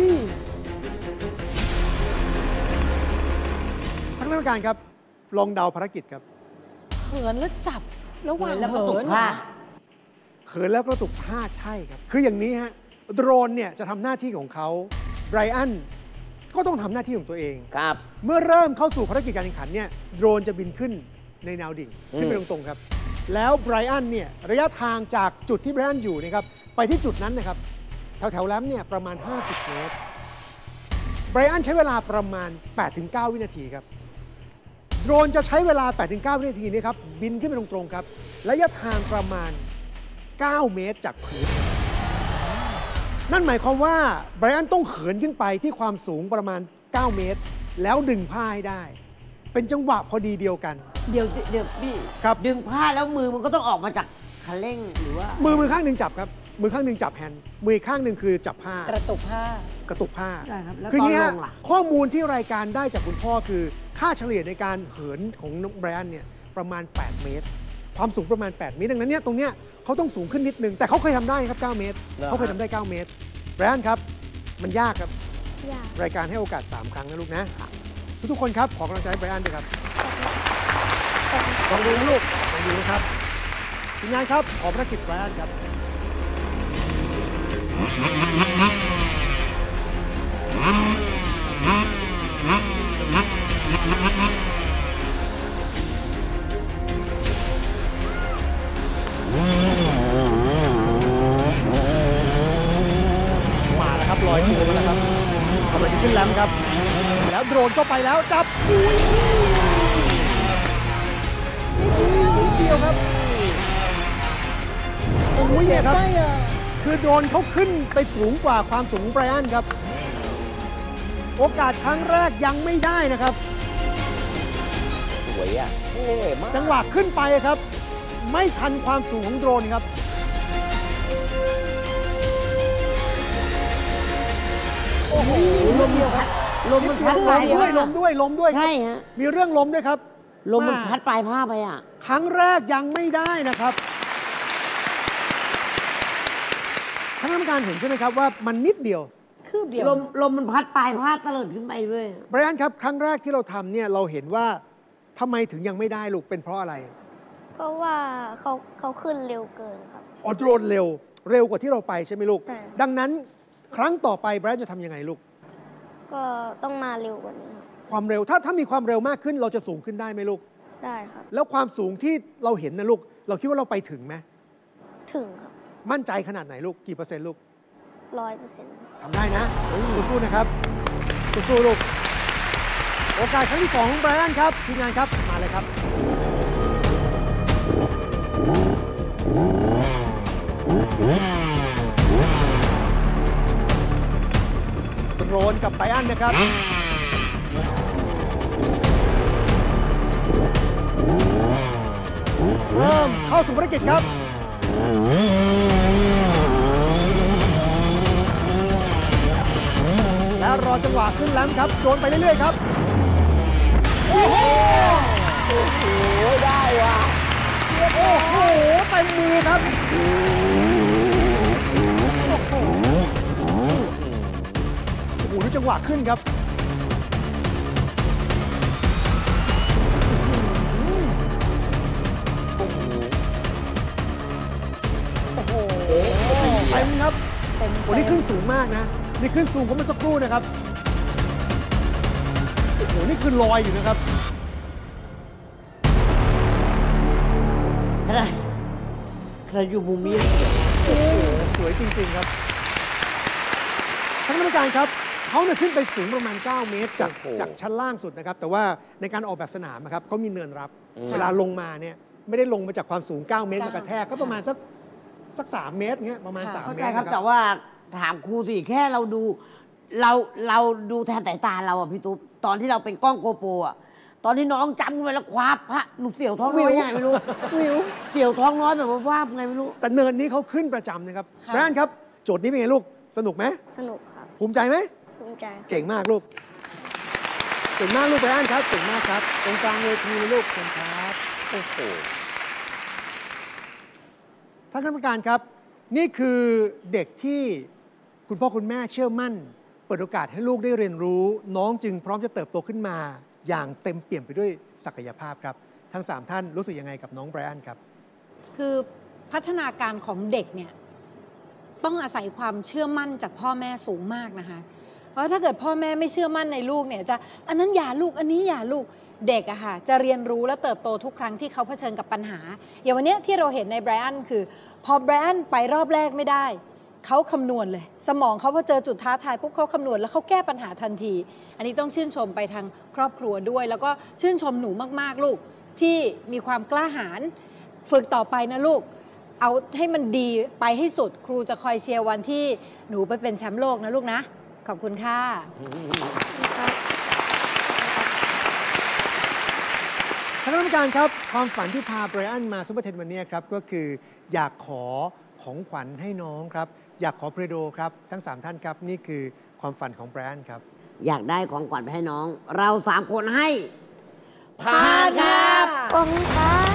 ท่านผู้การครับลองเดาภารกิจครับเหินแล้วจับแล้ววางแล้วก็เหิตกนผ้าเขินแล้วกระตุกผ้าใช่ครับ คืออย่างนี้ฮะโดรนเนี่ยจะทำหน้าที่ของเขาไบรอันก็ต้องทำหน้าที่ของตัวเองครับเมื่อเริ่มเข้าสู่ภารกิจการแข่งขันเนี่ยโดรนจะบินขึ้นในแนวดิ่งขึ้นไปตรงๆครับ แล้วไบรอันเนี่ยระยะทางจากจุดที่ไบรอันอยู่นะครับไปที่จุดนั้นนะครับแถวๆแลมเนี่ยประมาณห้าสิบเมตรไบรอันใช้เวลาประมาณ แปดถึงเก้า วินาทีครับโดรนจะใช้เวลา แปดถึงเก้า วินาทีนี้ครับบินขึ้นไปตรงๆครับระยะทางประมาณ เก้า เมตรจากพื้นนั่นหมายความว่าไบรอันต้องเขินขึ้นไปที่ความสูงประมาณ เก้า เมตร แล้วดึงผ้าให้ได้ เป็นจังหวะพอดีเดียวกันเดี๋ยวเดี๋ยวพี่ครับดึงผ้าแล้วมือมันก็ต้องออกมาจากคันเร่งหรือว่ามือมือข้างหนึ่งจับครับ มือข้างหนึ่งจับแฮนด์มืออีกข้างหนึ่งคือจับผ้ากระตุกผ้ากระตุกผ้าได้ครับแล้วคืออย่างนี้ตอนฮะลงล่ะข้อมูลที่รายการได้จากคุณพ่อคือค่าเฉลี่ยในการเหินของน้องไบรอันเนี่ยประมาณ แปด เมตร ความสูงประมาณ แปด เมตรดังนั้นเนี่ยตรงเนี้ยเขาต้องสูงขึ้นนิดนึงแต่เขาเคยทำได้ครับ เก้า เมตร เขาเคยทำได้ เก้า เมตรไบรอันครับมันยากครับยากรายการให้โอกาส สาม ครั้งนะลูกนะทุกๆคนครับขอกำลังใจให้ไบรอันด้วยครับลองดูนะลูกลองดูนะครับทีมงานครับขอภารกิจไบรอันครับมาแล้วครับลอยตัวมาแล้วครับกำลังจะขึ้นแลมครับแล้วโดรนก็ไปแล้วจับอุ้ยนิดเดียวครับโอ้ยเนี่ยครับคือโดรนเขาขึ้นไปสูงกว่าความสูงของไบรอันครับโอกาสครั้งแรกยังไม่ได้นะครับสวยอ่ะเท่มากจังหวะขึ้นไปครับ ไม่ทันความสูงของโดรนครับโอ้โหลมเดียวครับลมมันพัดลปลายมด้วยลผ้ามด้วยลมด้วยครับใช่ฮะมีเรื่องลมด้วยครับลมมันพัดปลายผ้าไปอ่ะครั้งแรกยังไม่ได้นะครับท่านกรรมการเห็นใช่ไหมครับว่ามันนิดเดียวคืบเดียวลมลมมันพัดปลายผ้าตลอดขึ้นไปด้วยไบรอันครับครั้งแรกที่เราทำเนี่ยเราเห็นว่าทำไมถึงยังไม่ได้ลูกเป็นเพราะอะไรเพราะว่าเขาเขาขึ้นเร็วเกินครับอ๋อโดรนเร็วเร็วกว่าที่เราไปใช่ไหมลูกใช่ดังนั้นครั้งต่อไปไบรอันจะทำยังไงลูกก็ต้องมาเร็วกว่านี้ครับความเร็วถ้าถ้ามีความเร็วมากขึ้นเราจะสูงขึ้นได้ไหมลูกได้ครับแล้วความสูงที่เราเห็นนะลูก เราคิดว่าเราไปถึงไหมถึงครับมั่นใจขนาดไหนลูกกี่เปอร์เซ็นต์ลูกร้อยเปอร์เซ็นต์ทำได้นะสู้ๆนะครับสู้ๆลูกโอกาสครั้งที่สองของไบรอันครับทีมงานครับมาเลยครับโรนกับไบรอันนะครับเริ่มเข้าสู่ภารกิจครับและรอจังหวะขึ้นแลมครับโดนไปเรื่อยๆครับโอ้โหโอ้โหได้ว่ะโอ้โหเต็มมือครับโอ้โหโอ้โหดูจังหวะขึ้นครับเต็มครับวันนี้ขึ้นสูงมากนะนี่ขึ้นสูงกว่าเมื่อสักครู่นะครับโอ้โหนี่คือลอยอยู่นะครับขนาดขนาดอยู่มุมนี้จริงสวยจริงๆครับท่านกรรมการครับเขาเนี่ยขึ้นไปสูงประมาณเก้าเมตรจากจากชั้นล่างสุดนะครับแต่ว่าในการออกแบบสนามนะครับเขามีเนินรับเวลาลงมาเนี่ยไม่ได้ลงมาจากความสูงเก้าเมตรมากระแทกก็ประมาณสักสักสามเมตรเงี้ยประมาณสามเมตรครับแต่ว่าถามครูสิแค่เราดูเราเราดูแทนสายตาเราอ่ะพี่ตุ๊บตอนที่เราเป็นกล้องโกโปรอ่ะตอนที่น้องจำขึ้นไปแล้วคว้าพระหนุกเสี่ยวท้องน้อยไงไม่รู้วิวเสี่ยวท้องน้อยแบบว่าไงไม่รู้แต่เนินนี้เขาขึ้นประจำนะครับแบรนด์ครับโจทย์นี้เป็นไงลูกสนุกไหมสนุกครับภูมิใจไหมภูมิใจเก่งมากลูกเก่งมากลูกแบรนด์ครับเก่งมากครับตรงกลางเวทีลูกเก่งครับโอ้โหท่านคณะกรรมการครับนี่คือเด็กที่คุณพ่อคุณแม่เชื่อมั่นเปิดโอกาสให้ลูกได้เรียนรู้น้องจึงพร้อมจะเติบโตขึ้นมาอย่างเต็มเปี่ยมไปด้วยศักยภาพครับทั้งสามท่านรู้สึกยังไงกับน้องไบรอันครับคือพัฒนาการของเด็กเนี่ยต้องอาศัยความเชื่อมั่นจากพ่อแม่สูงมากนะคะเพราะถ้าเกิดพ่อแม่ไม่เชื่อมั่นในลูกเนี่ยจะอันนั้นอย่าลูกอันนี้อย่าลูกเด็กอะค่ะจะเรียนรู้และเติบโตทุกครั้งที่เขาเผชิญกับปัญหาอย่างวันนี้ที่เราเห็นในไบรอันคือพอไบรอันไปรอบแรกไม่ได้เขาคำนวณเลยสมองเขาพอเจอจุดท้าทายปุ๊บเขาคำนวณแล้วเขาแก้ปัญหาทันทีอันนี้ต้องชื่นชมไปทางครอบครัวด้วยแล้วก็ชื่นชมหนูมากๆลูกที่มีความกล้าหาญฝึกต่อไปนะลูกเอาให้มันดีไปให้สุดครูจะคอยเชียร์วันที่หนูไปเป็นแชมป์โลกนะลูกนะขอบคุณค่ะท่านกรรมการครับความฝันที่พาไบรอันมาซุปเปอร์เทนวันนี้ครับก็คืออยากขอของขวัญให้น้องครับอยากขอเพรโดครับทั้งสามท่านครับนี่คือความฝันของไบรอันครับอยากได้ของขวัญไปให้น้องเราสามคนให้ผ่านครับขอบคุณครับ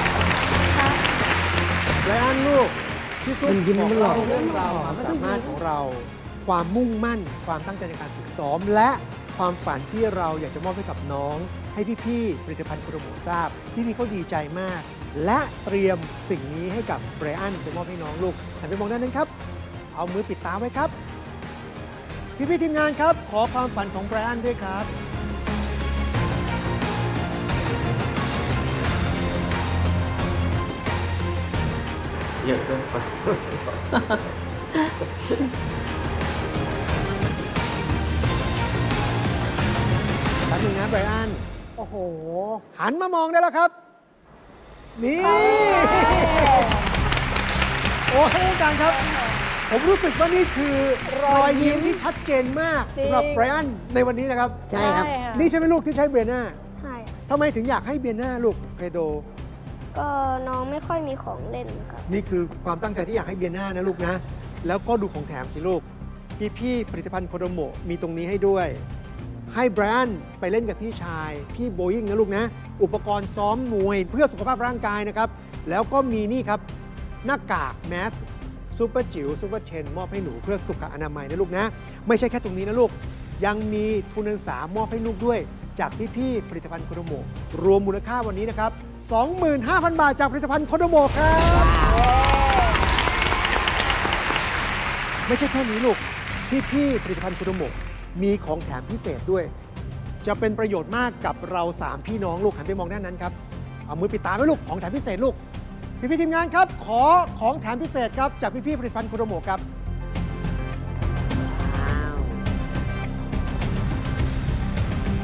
ไบรอันลูกที่สุดของเราเรื่องราวความสามารถของเราความมุ่งมั่นความตั้งใจในการฝึกซ้อมและความฝันที่เราอยากจะมอบให้กับน้องให้พี่ๆผลิตภัณฑ์โคโดโมทราบพี่ๆเขาดีใจมากและเตรียมสิ่งนี้ให้กับไบรอันไปมอบให้น้องลูกหันไปมองด้านนั้นครับเอามือปิดตาไว้ครับพี่ๆทีมงานครับขอความฝันของไบรอันด้วยครับเยอะเกินไปแป๊บนึงนะไบรอันโอ้โหหันมามองได้แล้วครับนี่โอ้ท่านผู้การครับผมรู้สึกว่านี่คือรอยยิ้มที่ชัดเจนมากสำหรับไบรอันในวันนี้นะครับใช่ครับนี่ใช่ไหมลูกที่ใช้เบียน่าใช่ทำไมถึงอยากให้เบียน่าลูกเพโดก็น้องไม่ค่อยมีของเล่นครับนี่คือความตั้งใจที่อยากให้เบียน่านะลูกนะแล้วก็ดูของแถมสิลูกพี่ๆผลิตภัณฑ์โคโดโมมีตรงนี้ให้ด้วยให้ไบรอันไปเล่นกับพี่ชายพี่โบยิ่งนะลูกนะอุปกรณ์ซ้อมมวยเพื่อสุขภาพร่างกายนะครับแล้วก็มีนี่ครับหน้ากากแมสซูเปอร์จิ๋วซูเปอร์เชนมอบให้หนูเพื่อสุขอนามัยนะลูกนะไม่ใช่แค่ตรงนี้นะลูกยังมีทุนการศึกษามอบให้ลูกด้วยจากพี่ๆผลิตภัณฑ์โคโดโมรวมมูลค่าวันนี้นะครับ สองหมื่นห้าพัน บาทจากผลิตภัณฑ์โคโดโมครับไม่ใช่แค่นี้ลูกพี่ๆผลิตภัณฑ์โคโดโมมีของแถมพิเศษด้วยจะเป็นประโยชน์มากกับเราสามพี่น้องลูกหันไปมองด้านนั้นครับเอามือปิดตาไว้ลูกของแถมพิเศษลูกพี่ๆทีมงานครับขอของแถมพิเศษครับจากพี่ๆผลิตภัณฑ์โคโดโมครับ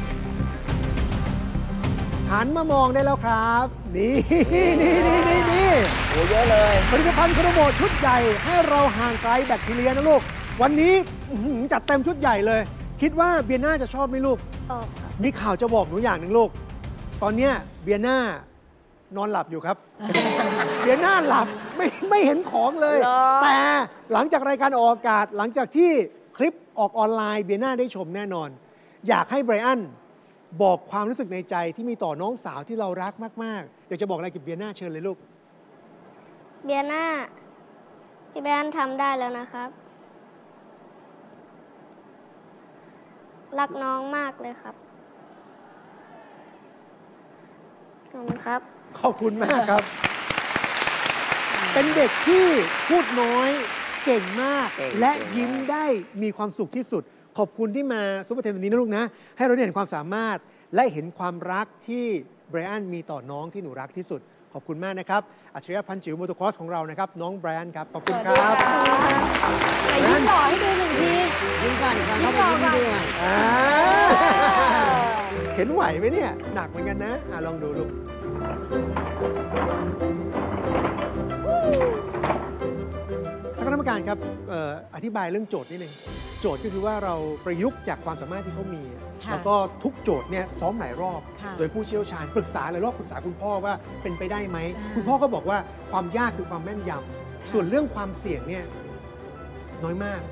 หันมามองได้แล้วครับนี่นี่นี่นี่นี่โอ้เยอะเลยผลิตภัณฑ์โคโนโมชุดใหญ่ให้เราห่างไกลแบคทีเรียนะลูกวันนี้จัดเต็มชุดใหญ่เลยคิดว่าเบียน่าจะชอบไหมลูกชอบครับมีข่าวจะบอกหนูอย่างหนึ่งลูกตอนเนี้ยเบียน่านอนหลับอยู่ครับ เบียน่าหลับไม่ไม่เห็นของเลยแต่หลังจากรายการออกอากาศหลังจากที่คลิปออกออนไลน์เบียน่าได้ชมแน่นอนอยากให้ไบรอันบอกความรู้สึกในใจที่มีต่อน้องสาวที่เรารักมากๆอยากจะบอกอะไรกับเบียน่าเชิญเลยลูกเบียน่าพี่แบนทำได้แล้วนะครับรักน้องมากเลยครับขอบคุณครับขอบคุณมากครับ เป็นเด็กที่พูดน้อยเก่งมากและยิ้มได้มีความสุขที่สุดขอบคุณที่มาซุปเปอร์เทนวันนี้นะลูกนะให้เราได้เห็นความสามารถและเห็นความรักที่ไบรอันมีต่อน้องที่หนูรักที่สุดขอบคุณมากนะครับอัจฉริยะพันจิ๋วมอเตอร์ครอสของเรานะครับน้องไบรอันครับขอบคุณครับไปยิ้มหล่อให้ดูหนึ่งทียิ้มก่อนก่อนยิ้มหล่อก่อนเห็นไหวไหมเนี่ยหนักเหมือนกันนะอ่ะลองดูลูกท่านคณะกรรมการครับ อ, อธิบายเรื่องโจทย์นิดนึงโจทย์ก็คือว่าเราประยุกต์จากความสามารถที่เขามีแล้วก็ทุกโจทย์เนี่ยซ้อมหลายรอบโดยผู้เชี่ยวชาญปรึกษาหลายรอบปรึกษาคุณพ่อว่าเป็นไปได้ไหมคุณพ่อก็บอกว่าความยากคือความแม่นยำส่วนเรื่องความเสี่ยงเนี่ยน้อยมาก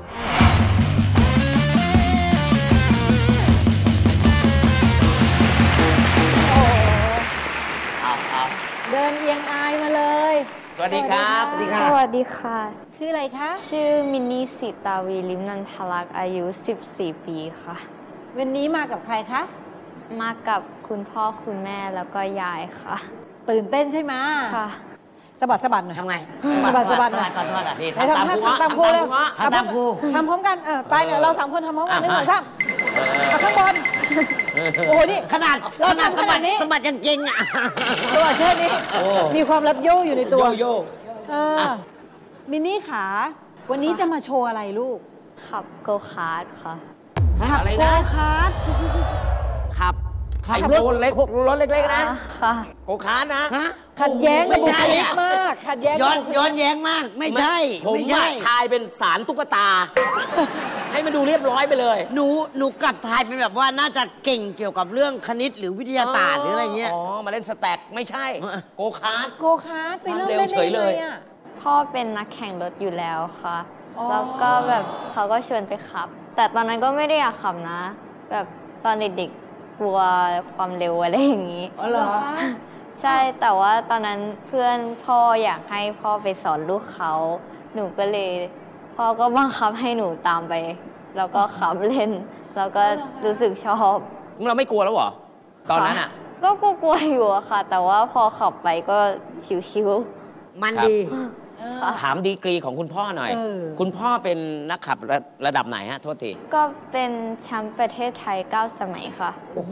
เดินเอียงอายมาเลยสวัสดีครับสวัสดีครับสวัสดีค่ะชื่ออะไรคะชื่อมินนี่สิตาวีลิมนันทลักษ์อายุสิบสี่ปีค่ะวันนี้มากับใครคะมากับคุณพ่อคุณแม่แล้วก็ยายค่ะตื่นเต้นใช่ไหมค่ะสะบัดสะบัดหน่อยทำไงสะบัดสะบัดหน่อยก่อนสะบัดก่อนนี่ทำทำตามครูเลยทำตามครูทำพร้อมกันเออไปเดี๋ยวเราสามคนทำพร้อมกันหนึ่งสองสามเอาข้างบนโอ้โหนี่ขนาดเราทำขนาดนี้สะบัดยังเก่งอ่ะสะบัดแค่นี้มีความลับโย่อยู่ในตัวโย่เออมินนี่ขาวันนี้จะมาโชว์อะไรลูกขับโกคาร์ทค่ะขับโกคาร์ทขับขับรถเล็กรถเล็กๆนะค่ะโกคาร์ทนะขัดแย้งกับบุคลิกมากขัดแย้งย้อนย้อนแย้งมากไม่ใช่ผมทายเป็นสารตุ๊กตาให้มันดูเรียบร้อยไปเลยหนูหนูกลับทายเป็นแบบว่าน่าจะเก่งเกี่ยวกับเรื่องคณิตหรือวิทยาศาสตร์หรืออะไรเงี้ยอ๋อมาเล่นสแต็กไม่ใช่โกคาร์ทโกคาร์ทไปเริ่มเล่นได้เลยอ่ะพ่อเป็นนักแข่งรถอยู่แล้วค่ะแล้วก็แบบเขาก็ชวนไปขับแต่ตอนนั้นก็ไม่ได้อยากขับนะแบบตอนเด็กๆกลัวความเร็วอะไรอย่างนี้อ๋อเหรอใช่แต่ว่าตอนนั้นเพื่อนพ่ออยากให้พ่อไปสอนลูกเขาหนูก็เลยพ่อก็บังคับให้หนูตามไปแล้วก็ขับเล่นแล้วก็รู้สึกชอบเราไม่กลัวแล้วเหรอตอนนั้นอ่ะก็กลัวๆอยู่อะค่ะแต่ว่าพอขับไปก็ชิวๆมันดีถามดีกรีของคุณพ่อหน่อยคุณพ่อเป็นนักขับระดับไหนฮะโทษทีก็เป็นแชมป์ประเทศไทยเก้าสมัยค่ะโอ้โห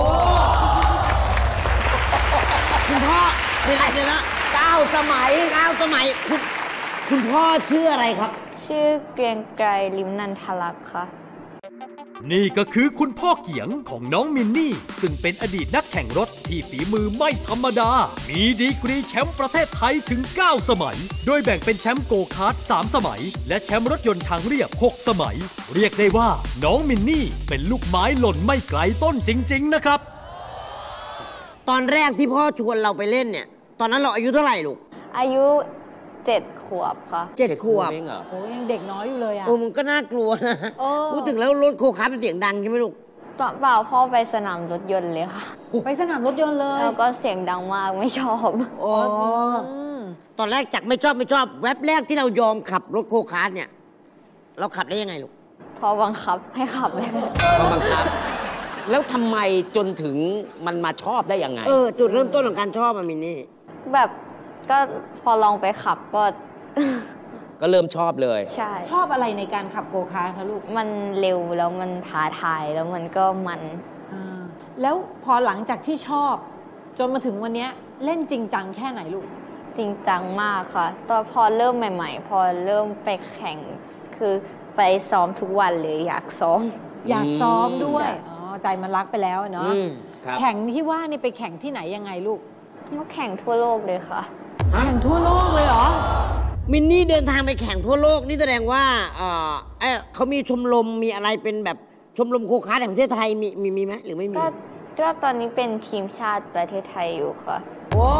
คุณพ่อเป็นอะไรนะเก้าสมัยเก้าสมัยคุณคุณพ่อชื่ออะไรครับชื่อเกรียงไกรลิมนันทลักษ์ค่ะนี่ก็คือคุณพ่อเกียงของน้องมินนี่ซึ่งเป็นอดีตนักแข่งรถที่ฝีมือไม่ธรรมดามีดีกรีแชมป์ประเทศไทยถึงเก้าสมัยโดยแบ่งเป็นแชมป์โกคาร์ทสามสมัยและแชมป์รถยนต์ทางเรียบหกสมัยเรียกได้ว่าน้องมินนี่เป็นลูกไม้หล่นไม่ไกลต้นจริงๆนะครับตอนแรกที่พ่อชวนเราไปเล่นเนี่ยตอนนั้นเราอายุเท่าไหร่ลูกอายุเจ็ดขวบค่ะเจ็ดขวบโอ้ยังเด็กน้อยอยู่เลยอ่ะโอ้มันก็น่ากลัวนะพูดถึงแล้วรถโคคาร์ทเป็นเสียงดังใช่ไหมลูกตอนเปล่าพ่อไปสนามรถยนต์เลยค่ะไปสนามรถยนต์เลยแล้วก็เสียงดังมากไม่ชอบอ๋อตอนแรกจากไม่ชอบไม่ชอบแวบแรกที่เรายอมขับรถโคคาร์ทเนี่ยเราขับได้ยังไงลูกพ่อบังคับให้ขับเลยพ่อบังคับแล้วทำไมจนถึงมันมาชอบได้ยังไงเออจุดเริ่มต้นของการชอบมันมินนี่แบบก็พอลองไปขับก็ก็เริ่มชอบเลยใช่ชอบอะไรในการขับโกคาร์ทคะลูกมันเร็วแล้วมันท้าทายแล้วมันก็มันแล้วพอหลังจากที่ชอบจนมาถึงวันนี้เล่นจริงจังแค่ไหนลูกจริงจังมากค่ะตอนพอเริ่มใหม่ๆพอเริ่มไปแข่งคือไปซ้อมทุกวันเลยอยากซ้อมอยากซ้อมด้วยอ๋อใจมันรักไปแล้วเนาะแข่งที่ว่านี่ไปแข่งที่ไหนยังไงลูกก็แข่งทั่วโลกเลยค่ะแข่งทั่วโลกเลยเหรอมินนี่เดินทางไปแข่งทั่วโลกนี่แสดงว่าเออเออเขามีชมรมมีอะไรเป็นแบบชมรมโคคาร์ทแห่งประเทศไทยมีมีมีไหมหรือไม่มีก็ก็ตอนนี้เป็นทีมชาติประเทศไทยอยู่ค่ะโอ้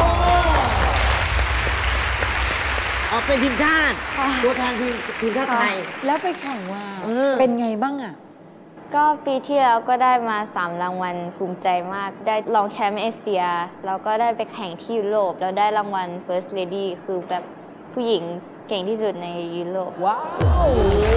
ออกเป็นทีมชาติตัวแทนทีมทีมชาติไทยแล้วไปแข่งมาเป็นไงบ้างอ่ะก็ปีที่แล้วก็ได้มาสามรางวัลภูมิใจมากได้รองแชมป์เอเชียแล้วก็ได้ไปแข่งที่ยุโรปแล้วได้รางวัล First Lady คือแบบผู้หญิงเก่งที่สุดในยุโรปว้าว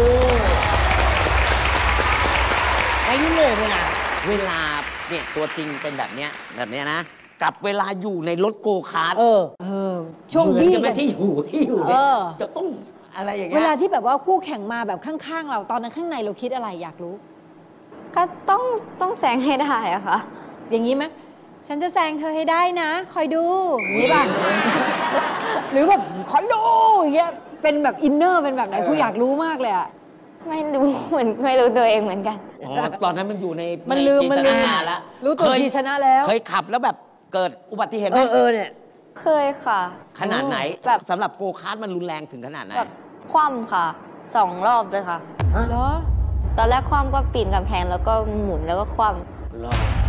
ไปยุโรปเลยนะเวลาเนี่ยตัวจริงเป็นแบบเนี้ยแบบเนี้ยนะกับเวลาอยู่ในรถโกคาร์ทเออเออช่วงบี้กันที่อยู่ที่อยู่เนี่ยจะต้องอะไรอย่างเงี้ยเวลาที่แบบว่าคู่แข่งมาแบบข้างๆเราตอนนั้นข้างในเราคิดอะไรอยากรู้ก็ต้องต้องแซงให้ได้อะค่ะอย่างนี้ไหมฉันจะแซงเธอให้ได้นะคอยดูอย่างนี้ป่ะหรือแบบคอยดูอย่างเงี้ยเป็นแบบอินเนอร์เป็นแบบไหนกูอยากรู้มากเลยอะไม่รู้เหมือนไม่รู้ตัวเองเหมือนกันอ๋อตอนนั้นมันอยู่ในมันลืมมันลืมแล้วรู้ตัวทีชนะแล้วเคยขับแล้วแบบเกิดอุบัติเหตุไหมเออเออเนี่ยเคยค่ะขนาดไหนแบบสำหรับโกคาร์ทมันรุนแรงถึงขนาดไหนแบบคว่ำค่ะสองรอบเลยค่ะเหรอตอนแรกคว่ำก็ปีนกำแพงแล้วก็หมุนแล้วก็คว่ำ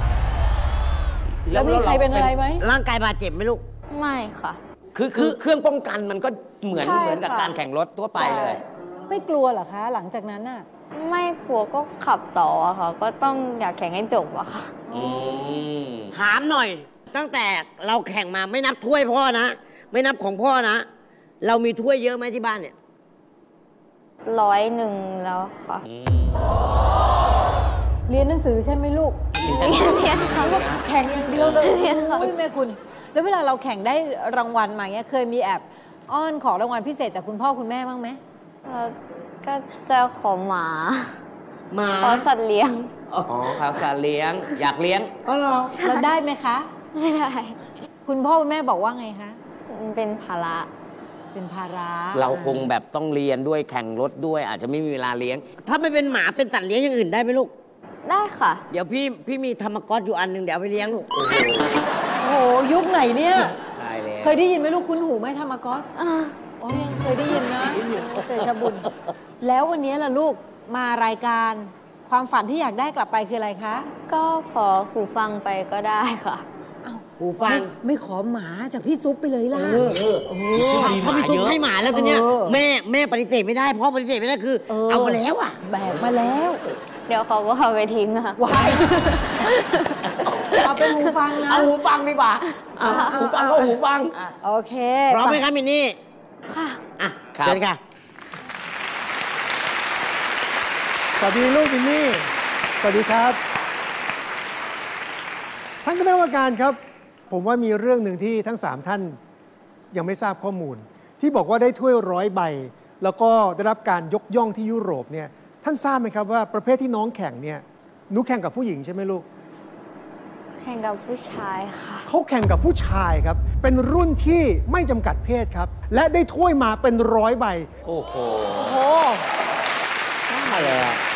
แล้วมีใครเป็นอะไรไหมร่างกายบาดเจ็บไหมลูกไม่ค่ะคือคือเครื่องป้องกันมันก็เหมือนเหมือนกับการแข่งรถทั่วไปเลยไม่กลัวเหรอคะหลังจากนั้นน่ะไม่กลัวก็ขับต่ออะค่ะก็ต้องอยากแข่งให้จบอะค่ะถามหน่อยตั้งแต่เราแข่งมาไม่นับถ้วยพ่อนะไม่นับของพ่อนะเรามีถ้วยเยอะไหมที่บ้านเนี่ยร้อยหนึ่งแล้วค่ะเรียนหนังสือใช่ไหมลูกเรียนค่ะแข่งอย่างเดียวเลยเรียนค่ะแม่คุณแล้วเวลาเราแข่งได้รางวัลมาเงี้ยเคยมีแอบอ้อนขอรางวัลพิเศษจากคุณพ่อคุณแม่บ้างไหมก็จะขอหมาหมาขอสัตว์เลี้ยงอ๋อขอสัตว์เลี้ยงอยากเลี้ยงอ๋อเหรอเราได้ไหมคะไม่ได้คุณพ่อคุณแม่บอกว่าไงคะมันเป็นภาระเป็นภาระเราคงแบบต้องเรียนด้วยแข่งรถด้วยอาจจะไม่มีเวลาเลี้ยงถ้าไม่เป็นหมาเป็นสัตว์เลี้ยงอย่างอื่นได้ไหมลูกได้ค่ะเดี๋ยวพี่พี่มีธรรมก๊อตอยู่อันหนึ่งเดี๋ยวไปเลี้ยงลูกโอ้โหยุคไหนเนี่ยได้เลยเคยได้ยินไหมลูกคุ้นหูไหมธรรมก๊อตอ๋อยังเคยได้ยินนะเคยชบุญแล้ววันนี้ล่ะลูกมารายการความฝันที่อยากได้กลับไปคืออะไรคะก็ขอหูฟังไปก็ได้ค่ะหูฟังไม่ขอหมาจากพี่ซุปไปเลยล่ะโอ้เขาพี่ซุปให้หมาแล้วตอนเนี้ยแม่แม่ปฏิเสธไม่ได้พ่อปฏิเสธไม่ได้คือเอามาแล้วอ่ะแบกมาแล้วเดี๋ยวเขาก็เอาไปทิ้งอะวายเอาเป็นหูฟังนะเอาหูฟังดีกว่าหูฟังก็หูฟังโอเคพร้อมไหมครับมินนี่ค่ะอ่ะเชิญค่ะสวัสดีลูกมินนี่สวัสดีครับท่านคณะกรรมการครับผมว่ามีเรื่องหนึ่งที่ทั้งสามท่านยังไม่ทราบข้อมูลที่บอกว่าได้ถ้วยร้อยใบแล้วก็ได้รับการยกย่องที่ยุโรปเนี่ยท่านทราบไหมครับว่าประเภทที่น้องแข่งเนี่ยหนูแข่งกับผู้หญิงใช่ไหมลูกแข่งกับผู้ชายค่ะเขาแข่งกับผู้ชายครับเป็นรุ่นที่ไม่จำกัดเพศครับและได้ถ้วยมาเป็นร้อยใบโอ้โหโอ้โหน่าเลย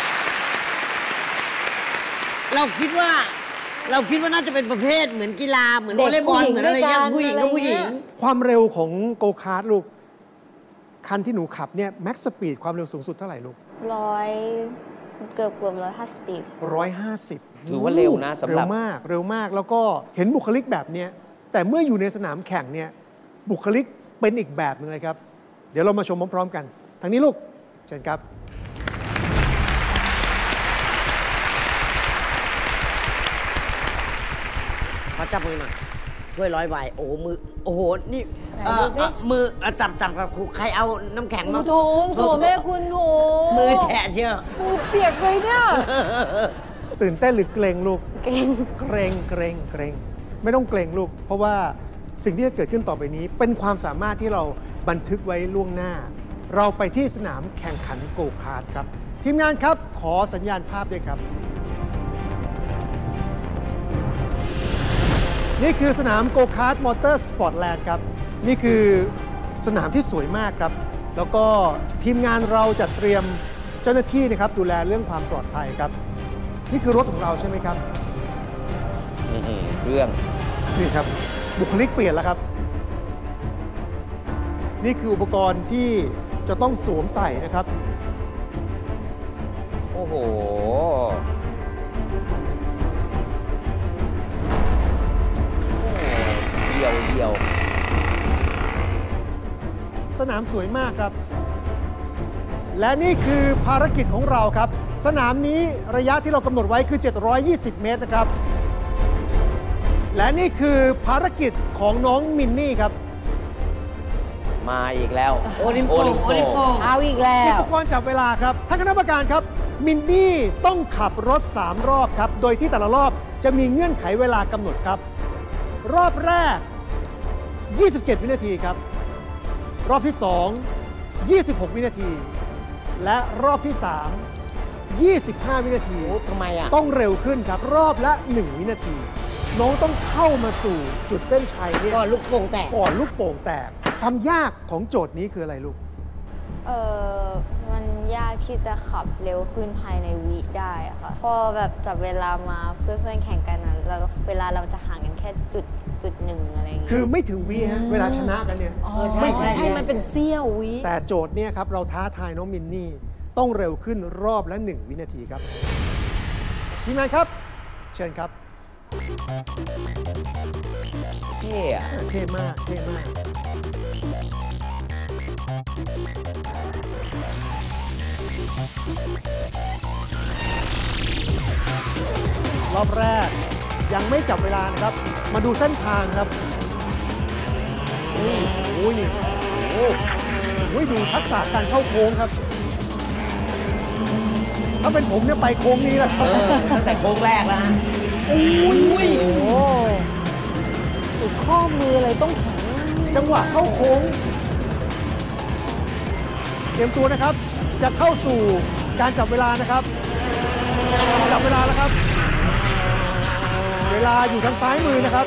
เราคิดว่าเราคิดว่าน่าจะเป็นประเภทเหมือนกีฬาเหมือนวอลเลย์บอลเหมือนอะไรอย่างผู้หญิงกับผู้หญิงความเร็วของโกคาร์ทลูกคันที่หนูขับเนี่ยแม็กซ์สปีดความเร็วสูงสุดเท่าไหร่ลูกร้อยเกือบเกือบร้อยห้าสิบร้อยห้าสิบถือว่าเร็วนะสำหรับเร็วมากเร็วมากแล้วก็เห็นบุคลิกแบบนี้แต่เมื่ออยู่ในสนามแข่งเนี่ยบุคลิกเป็นอีกแบบนึงเลยครับเดี๋ยวเรามาชมพร้อมๆกันทางนี้ลูกเชิญครับขอจับมือหน่อยถ้วยร้อยใบโอ้โหมือโอ้โหนี่มือจับจับกับครูใครเอาน้ำแข็งมาโถโถแม่คุณโถมือแฉะเชียวมือเปียกเลยเนี่ยตื่นเต้นหรือเกรงลูกเกรงเกรงเกรงเกรงไม่ต้องเกรงลูกเพราะว่าสิ่งที่จะเกิดขึ้นต่อไปนี้เป็นความสามารถที่เราบันทึกไว้ล่วงหน้าเราไปที่สนามแข่งขันโกคาร์ทครับทีมงานครับขอสัญญาณภาพด้วยครับนี่คือสนามโกคาร์ทมอเตอร์สปอร์ตแลนด์ครับนี่คือสนามที่สวยมากครับแล้วก็ทีมงานเราจัดเตรียมเจ้าหน้าที่นะครับดูแลเรื่องความปลอดภัยครับนี่คือรถของเราใช่ไหมครับเครื่องนี่ครับบุคลิกเปลี่ยนแล้วครับนี่คืออุปกรณ์ที่จะต้องสวมใส่นะครับโอ้โหเดียวเดียวสนามสวยมากครับ และนี่คือภารกิจของเราครับ สนามนี้ระยะที่เรากำหนดไว้คือ เจ็ดร้อยยี่สิบ เมตรนะครับ และนี่คือภารกิจของน้องมินนี่ครับมาอีกแล้วโอลิมโปโอลิมโปเอาอีกแล้อุวปกรณ์จับเวลาครับท่านคณะกรรมการครับ มินนี่ต้องขับรถ สาม รอบครับ โดยที่แต่ละรอบจะมีเงื่อนไขเวลากำหนดครับ รอบแรก ยี่สิบเจ็ด วินาทีครับ รอบที่ สอง ยี่สิบหก วินาที และรอบที่ สาม ยี่สิบห้า วินาทีโอ้ทำไมอ่ะต้องเร็วขึ้นครับ รอบละ หนึ่ง วินาที น้องต้องเข้ามาสู่จุดเส้นชัยเนี่ยก่อนลูกโป่งแตกก่อนลูกโป่งแตก ความยากของโจทย์นี้คืออะไรลูกเออมันยากที่จะขับเร็วขึ้นภายในวิได้อะค่ะ พอแบบจับเวลามาเพื่อนๆแข่งกันนะแล้วเวลาเราจะห่างกันแค่จุดจุดหนึ่งอะไรอย่างเงี้ยคือไม่ถึงวิฮะเวลาชนะกันเนี่ยอ๋อไม่ถึงใช่ มันเป็นเสี้ยววิแต่โจทย์เนี่ยครับเราท้าทายน้องมินนี่ต้องเร็วขึ้นรอบละหนึ่งวินาทีครับทีมงานครับ เชิญครับเท่อะเท่มากเท่มากรอบแรกยังไม่จับเวลานะครับ มาดูเส้นทางครับโอ้ยโอ้ยโอ้โหดูทักษะการเข้าโค้งครับ ถ้าเป็นผมเนี่ยไปโค้งนี้แหละครับเออตั้งแต่โค้งแรกแล้วฮะโอ้ยสุดข้อมือเลยต้องแข็งจังหวะเข้าโค้ง เตรียมตัวนะครับ จะเข้าสู่การจับเวลานะครับ จับเวลาแล้วครับ เวลาอยู่ทางซ้ายมือนะครับ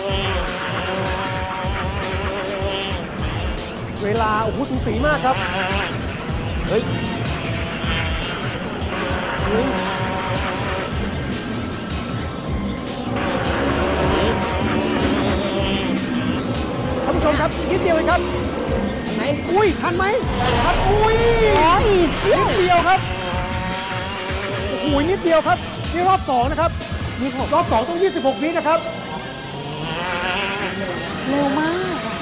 เวลาโอ้โหสูสีมากครับเฮ้ยท่านผู้ชมครับนิดเดียวเองครับไหนอุ้ยทันไหมทันอุ้ยโอ้ยเสี้ยวนิดเดียวครับโอ้โหนิดเดียวครับนี่รอบสองนะครับรอบสองต้องยี่สิบหกวินะครับเร็วมาก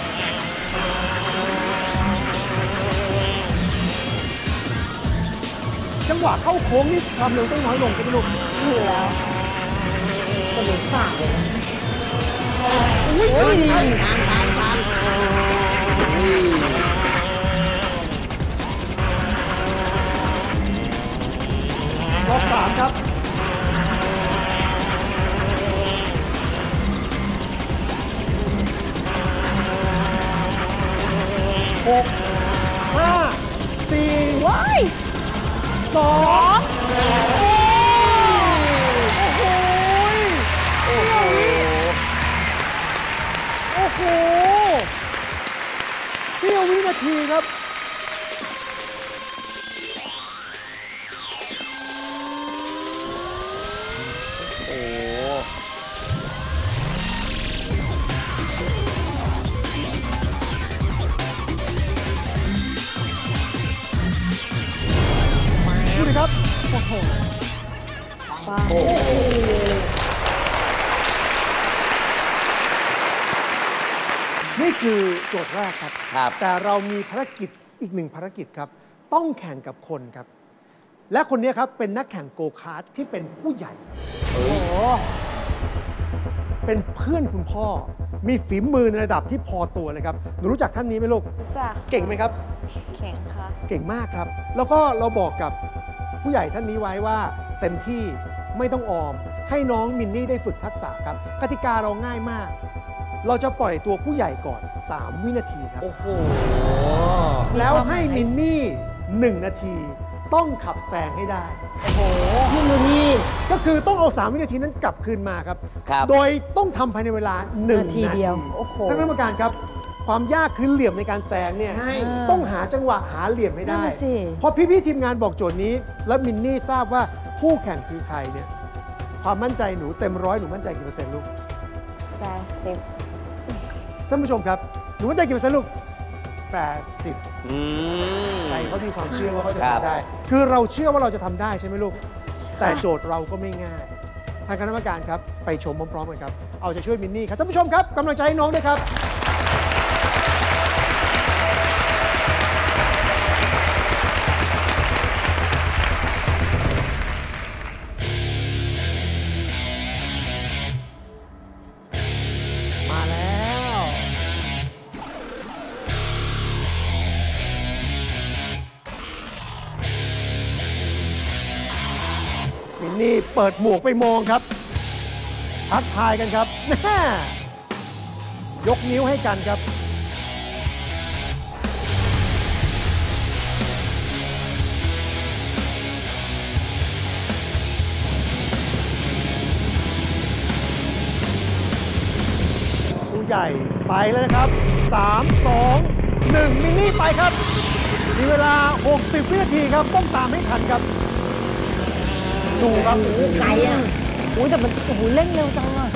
จังหวะเข้าโค้งนี่ความเร็วต้องน้อยลงใช่ไหมลูกอยู่แล้วสนุกสากเลยอุ้ยโอ้ยนี่ทางทางทางรอบสามครับหกห้าสี่ว้ายสองโอ้โหโอ้โหเสี้ยววินาทีครับโอ้ดูดิครับ โอ้โหโอ้โหนี่คือโจทย์แรกครับครับแต่เรามีภารกิจอีกหนึ่งภารกิจครับ ต้องแข่งกับคนครับ และคนนี้ครับเป็นนักแข่งโกคาร์ทที่เป็นผู้ใหญ่เฮ้ยเป็นเพื่อนคุณพ่อ มีฝีมือในระดับที่พอตัวเลยครับ หนูรู้จักท่านนี้ไหมลูกรู้จักเก่งไหมครับแข่งค่ะเก่งมากครับ แล้วก็เราบอกกับผู้ใหญ่ท่านนี้ไว้ว่าเต็มที่ไม่ต้องออม ให้น้องมินนี่ได้ฝึกทักษะครับ กติกาเราง่ายมาก เราจะปล่อยตัวผู้ใหญ่ก่อน สาม วินาทีครับโอ้โหแล้วให้มินนี่หนึ่งนาทีต้องขับแซงให้ได้โอ้โหพี่มือทีก็คือต้องเอา สาม วินาทีนั้นกลับคืนมาครับครับโดยต้องทำภายในเวลาหนึ่งนาทีเดียว โอ้โหท่านคณะกรรมการครับ ความยากคือเหลี่ยมในการแซงเนี่ยใช่ต้องหาจังหวะหาเหลี่ยมให้นั่นได้น่ะสิพอพี่ๆทีมงานบอกโจทย์นี้ แล้วมินนี่ทราบว่าคู่แข่งคือใครเนี่ย ความมั่นใจหนูเต็มร้อยหนูมั่นใจกี่เปอร์เซ็นต์ลูกแปดสิบท่านผู้ชมครับ หนูมั่นใจกี่เปอร์เซ็นต์ลูกแปดสิบอืมใจเขามีความเชื่อว่าเขาจะครับทำได้ คือเราเชื่อว่าเราจะทำได้ใช่ไหมลูก แต่โจทย์เราก็ไม่ง่าย ทางคณะกรรมการครับ ไปชมพร้อมๆกันครับ เอาใจช่วยมินนี่ครับท่านผู้ชมครับกำลังใจให้น้องด้วยครับ มาแล้ว มินนี่เปิดหมวกไปมองครับ ทักทายกันครับแม่ยกนิ้วให้กันครับ ผู้ใหญ่ไปแล้วนะครับสามสองหนึ่งมินนี่ไปครับ มีเวลาหกสิบวินาทีครับต้องตามให้ทันครับ ดูครับไกลอ่ะโอ้ยแต่มันโอ้โหเร่งเร็วจังอ่ะ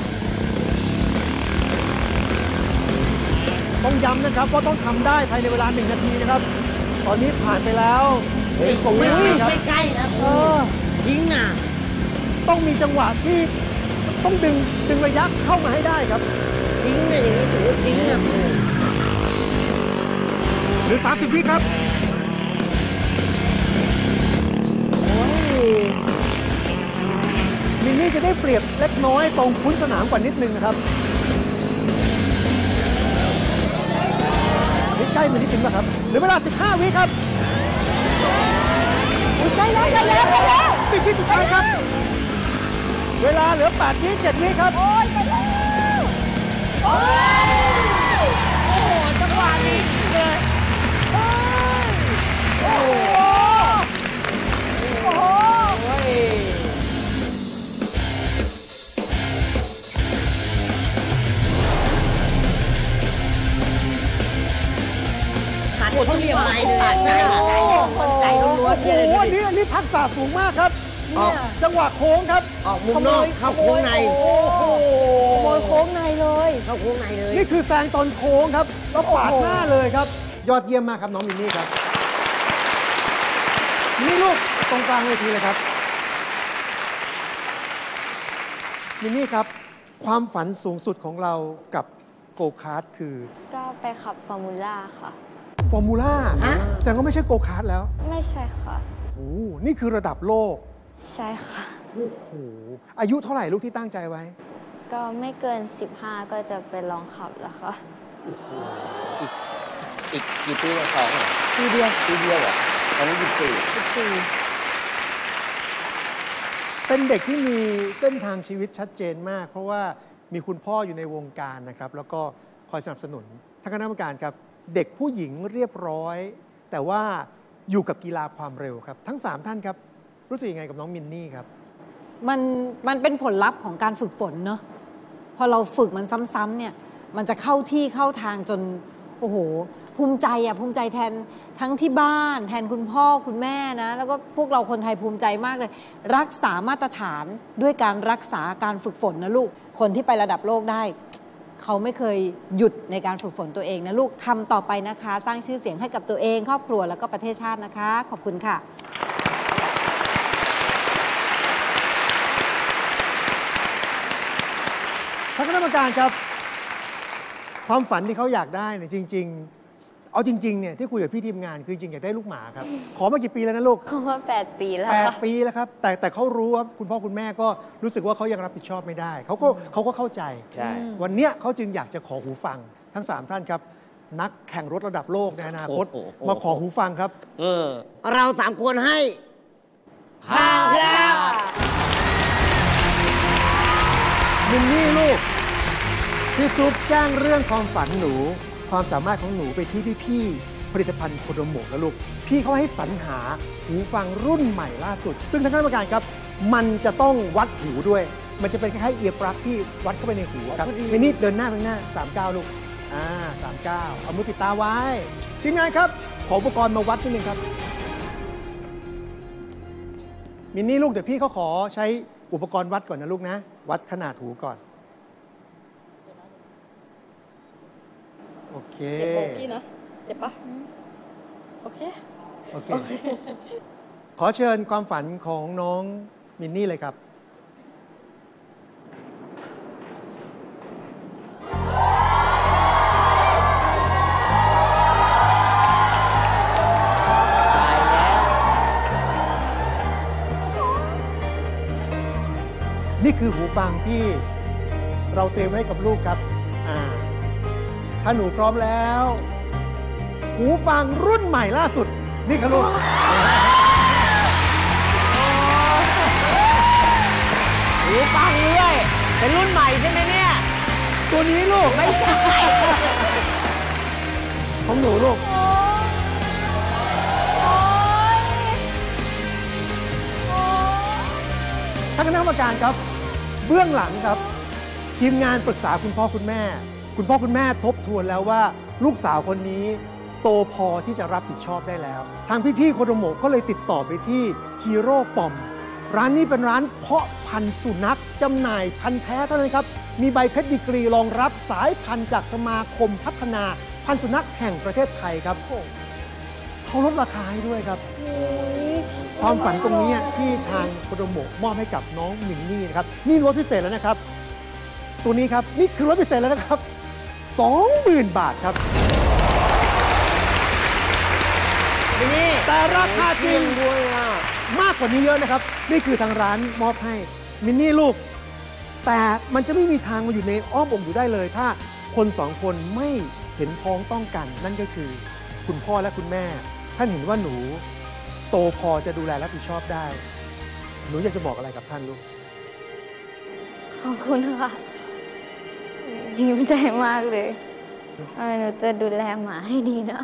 ต้องย้ำนะครับว่าต้องทำได้ภายในเวลาหนึ่งนาทีนะครับ ตอนนี้ผ่านไปแล้วสิบกว่าวินาทีครับไม่ใกล้นะเออทิ้งน่ะต้องมีจังหวะที่ต้องดึงดึงระยะเข้ามาให้ได้ครับทิ้งเนี่ยอย่างนี้ถือว่าทิ้งนะหรือสามสิบวิครับ มินนี่จะได้เปรียบเล็กน้อยตรงพื้นสนามกว่านิดนึงนะครับนี่ใกล้มานิดนึงแล้วครับเหลือเวลาสิบห้าวิครับใกล้แล้วใกล้แล้วใกล้แล้วสิบวิสุดท้ายครับ เวลาเหลือแปดวิเจ็ดวิครับโอ้ยไปแล้วโอ้ยโอ้โหจังหวะนี้เลยโอ้ยโอ้โหโอ้โหขาดเขาเรียบไรเลยขาดใจมันใจล้วนๆโอ้โหอันนี้อันนี้ทักษะสูงมากครับออกจังหวะโค้งครับออกมุมนอกเข้าโค้งในโอ้โหขโมยโค้งในเลยเข้าโค้งในเลยนี่คือแซงตอนโค้งครับแล้วปาดหน้าเลยครับ ยอดเยี่ยมมากครับน้องมินนี่ครับมินนี่ลูกตรงกลางเวทีเลยครับมินนี่ครับ ความฝันสูงสุดของเรากับโกคาร์ทคือก็ไปขับฟอร์มูล่าค่ะฟอร์มูล่าแสดงว่าไม่ใช่โกคาร์ทแล้วไม่ใช่ค่ะโอ้โหนี่คือระดับโลกใช่ค่ะโอ้โหอายุเท่าไหร่ลูกที่ตั้งใจไว้ก็ไม่เกิน สิบห้า ก็จะไปลองขับแล้วค่ะอีกอีกกี่ปีเนี่ยสองเหรอทีเดียวปีเดียวเหรอตอนนี้ยี่สิบสี่สี่เป็นเด็กที่มีเส้นทางชีวิตชัดเจนมาก เพราะว่ามีคุณพ่ออยู่ในวงการนะครับ แล้วก็คอยสนับสนุนทางคณะกรรมการครับเด็กผู้หญิงเรียบร้อย แต่ว่าอยู่กับกีฬาความเร็วครับ ทั้งสามท่านครับรู้สึกยังไงกับน้องมินนี่ครับมันมันเป็นผลลัพธ์ของการฝึกฝนเนาะพอเราฝึกมันซ้ำๆเนี่ยมันจะเข้าที่เข้าทางจนโอ้โหภูมิใจอะภูมิใจแทนทั้งที่บ้านแทนคุณพ่อคุณแม่นะแล้วก็พวกเราคนไทยภูมิใจมากเลย รักษามาตรฐานด้วยการรักษาการฝึกฝนนะลูกคนที่ไประดับโลกได้ เขาไม่เคยหยุดในการฝึกฝนตัวเองนะลูกทำต่อไปนะคะ สร้างชื่อเสียงให้กับตัวเองครอบครัวแล้วก็ประเทศชาตินะคะ ขอบคุณค่ะท่านคณะกรรมการครับ ความฝันที่เขาอยากได้เนี่ยจริง ๆ เอาจริงๆเนี่ยที่คุยกับพี่ทีมงานคือจริงอยากได้ลูกหมาครับ ขอมากี่ปีแล้วนะลูกเพราะว่าแปดปีแล้วแปดค่ะปีแล้วครับ แต่แต่เขารู้ว่าคุณพ่อคุณแม่ก็รู้สึกว่าเขายังรับผิดชอบไม่ได้ เขาก็เขาก็เข้าใจใช่วันเนี้ยเขาจึงอยากจะขอหูฟังทั้งสามท่านครับ นักแข่งรถระดับโลกในอนาคตโอ้โหมาขอหูฟังครับเออเราสามคนให้ผ่านครับมินนี่ลูก พี่ซุปแจ้งเรื่องความฝันหนู ความสามารถของหนูไปที่พี่ๆผลิตภัณฑ์โคโดโมะแล้วลูก พี่เขาให้สรรหาหูฟังรุ่นใหม่ล่าสุด ซึ่งทางคณะกรรมการครับ มันจะต้องวัดหูด้วย มันจะเป็นคล้ายๆเอียร์ปลั๊กที่วัดเข้าไปในหูครับมินนี่เดินหน้าไปข้างหน้าสามเก้าลูกอ่าสามเก้าเอามือปิดตาไว้ทีมงานครับขออุปกรณ์มาวัดนิดนึงครับมินนี่ลูกเดี๋ยวพี่เขาขอใช้อุปกรณ์วัดก่อนนะลูกนะ วัดขนาดหูก่อนโอเคเจ็บปะโอเคโอเค ขอเชิญความฝันของน้องมินนี่เลยครับ นี่คือหูฟังที่เราเตรียมไว้กับลูกครับอ่าถ้าหนูพร้อมแล้ว หูฟังรุ่นใหม่ล่าสุด นี่ครับลูกหูฟังด้วยเป็นรุ่นใหม่ใช่ไหมเนี่ยตัวนี้ลูกไม่ใช่ของหนูลูก ท่านคณะกรรมการครับ เบื้องหลังครับ ทีมงานปรึกษาคุณพ่อคุณแม่ คุณพ่อคุณแม่ทบทวนแล้วว่าลูกสาวคนนี้โตพอที่จะรับผิดชอบได้แล้ว ทางพี่ๆโคโดโมะก็เลยติดต่อไปที่ฮีโร่ปอมร้านนี้เป็นร้านเพาะพันธุ์สุนัขจำหน่ายพันธุ์แท้เท่านั้นครับมีใบเพชรดีกรีรองรับสายพันธุ์จากสมาคมพัฒนาพันธุ์สุนัขแห่งประเทศไทยครับเขาลดราคาให้ด้วยครับ ความฝันตรงนี้ที่ทางโคโดโมะมอบให้กับน้องมินนี่นะครับนี่รถพิเศษแล้วนะครับ ตัวนี้ครับนี่คือรถพิเศษแล้วนะครับ สองหมื่น บาทครับแต่ราคาจริงมากกว่านี้เยอะนะครับนี่คือทางร้านมอบให้มินนี่ลูกแต่มันจะไม่มีทางมาอยู่ในอ้อมอกอยู่ได้เลย ถ้าคนสองคนไม่เห็นพ้องต้องกัน นั่นก็คือคุณพ่อและคุณแม่ท่านเห็นว่าหนูโตพอจะดูแลรับผิดชอบได้หนูอยากจะบอกอะไรกับท่านลูกขอบคุณค่ะดีใจมากเลยเออหนูจะดูแลหมาให้ดีนะ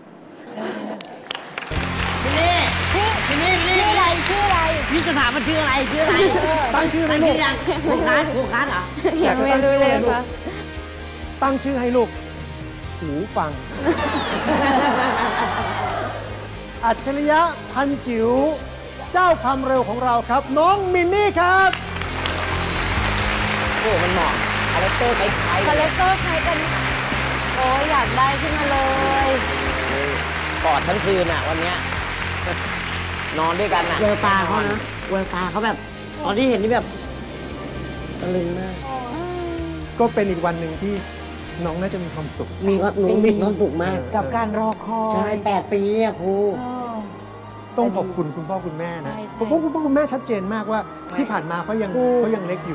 พี่นี่ชื่อพี่นี่พี่นี่ชื่ออะไรชื่ออะไรพี่จะถามมันชื่ออะไรชื่ออะไรตั้งชื่อให้ลูกยังโคคัสโคคัสเหรอยังไม่รู้เลยค่ะตั้งชื่อให้ลูกหูฟัง อัจฉริยะพันจิ๋วเจ้าความเร็วของเราครับ น้องมินนี่ครับโอ้มันเหมาะคาแรคเตอร์คล้ายๆคาแรคเตอร์คล้ายกันโอ้ยอยากได้ขึ้นมาเลยกอดทั้งคืนอ่ะวันเนี้ยนอนด้วยกันอ่ะแววตาเขานะแววตาเขาแบบตอนที่เห็นนี่แบบตะลึงมากก็เป็นอีกวันหนึ่งที่น้องน่าจะมีความสุขมีความหนูมีความสุขมากกับการรอคอยใช่แปดปีอะครูต้องขอบคุณคุณพ่อคุณแม่นะใช่ใช่ผมว่าคุณพ่อคุณแม่ชัดเจนมากว่าที่ผ่านมาเขายังเขายังเล็กอยู่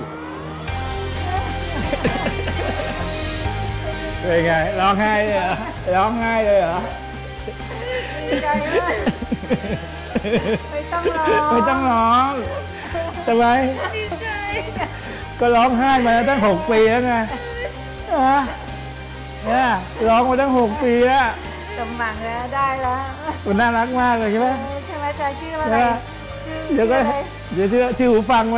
เป็นไงร้องไห้เลยเหรอร้องไห้เลยเหรอดีใจมากไม่ต้องร้องไม่ต้องร้องทำไมดีใจก็ร้องไห้มาตั้งหกปีแล้วไงอะเนี่ยร้องมาตั้งหกปีแล้วสมหวังแล้วได้แล้วมันน่ารักมากเลยใช่ไหมใช่ไหมจ๊ะชื่ออะไรชื่อเดี๋ยวก็อะไรเดี๋ยวชื่อชื่อหูฟังไหม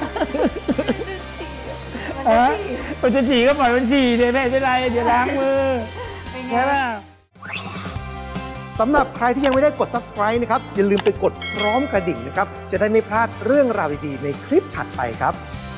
มันจะฮะจีมันจะฉี่ก็ปล่อยมันฉี่เดี๋ยวไม่เป็นไรเดี๋ยวล้างมือเป็นไงใช่ไหมสำหรับใครที่ยังไม่ได้กด ซับสไครบ์ นะครับ อย่าลืมไปกดพร้อมกระดิ่งนะครับ จะได้ไม่พลาดเรื่องราวดีๆในคลิปถัดไปครับ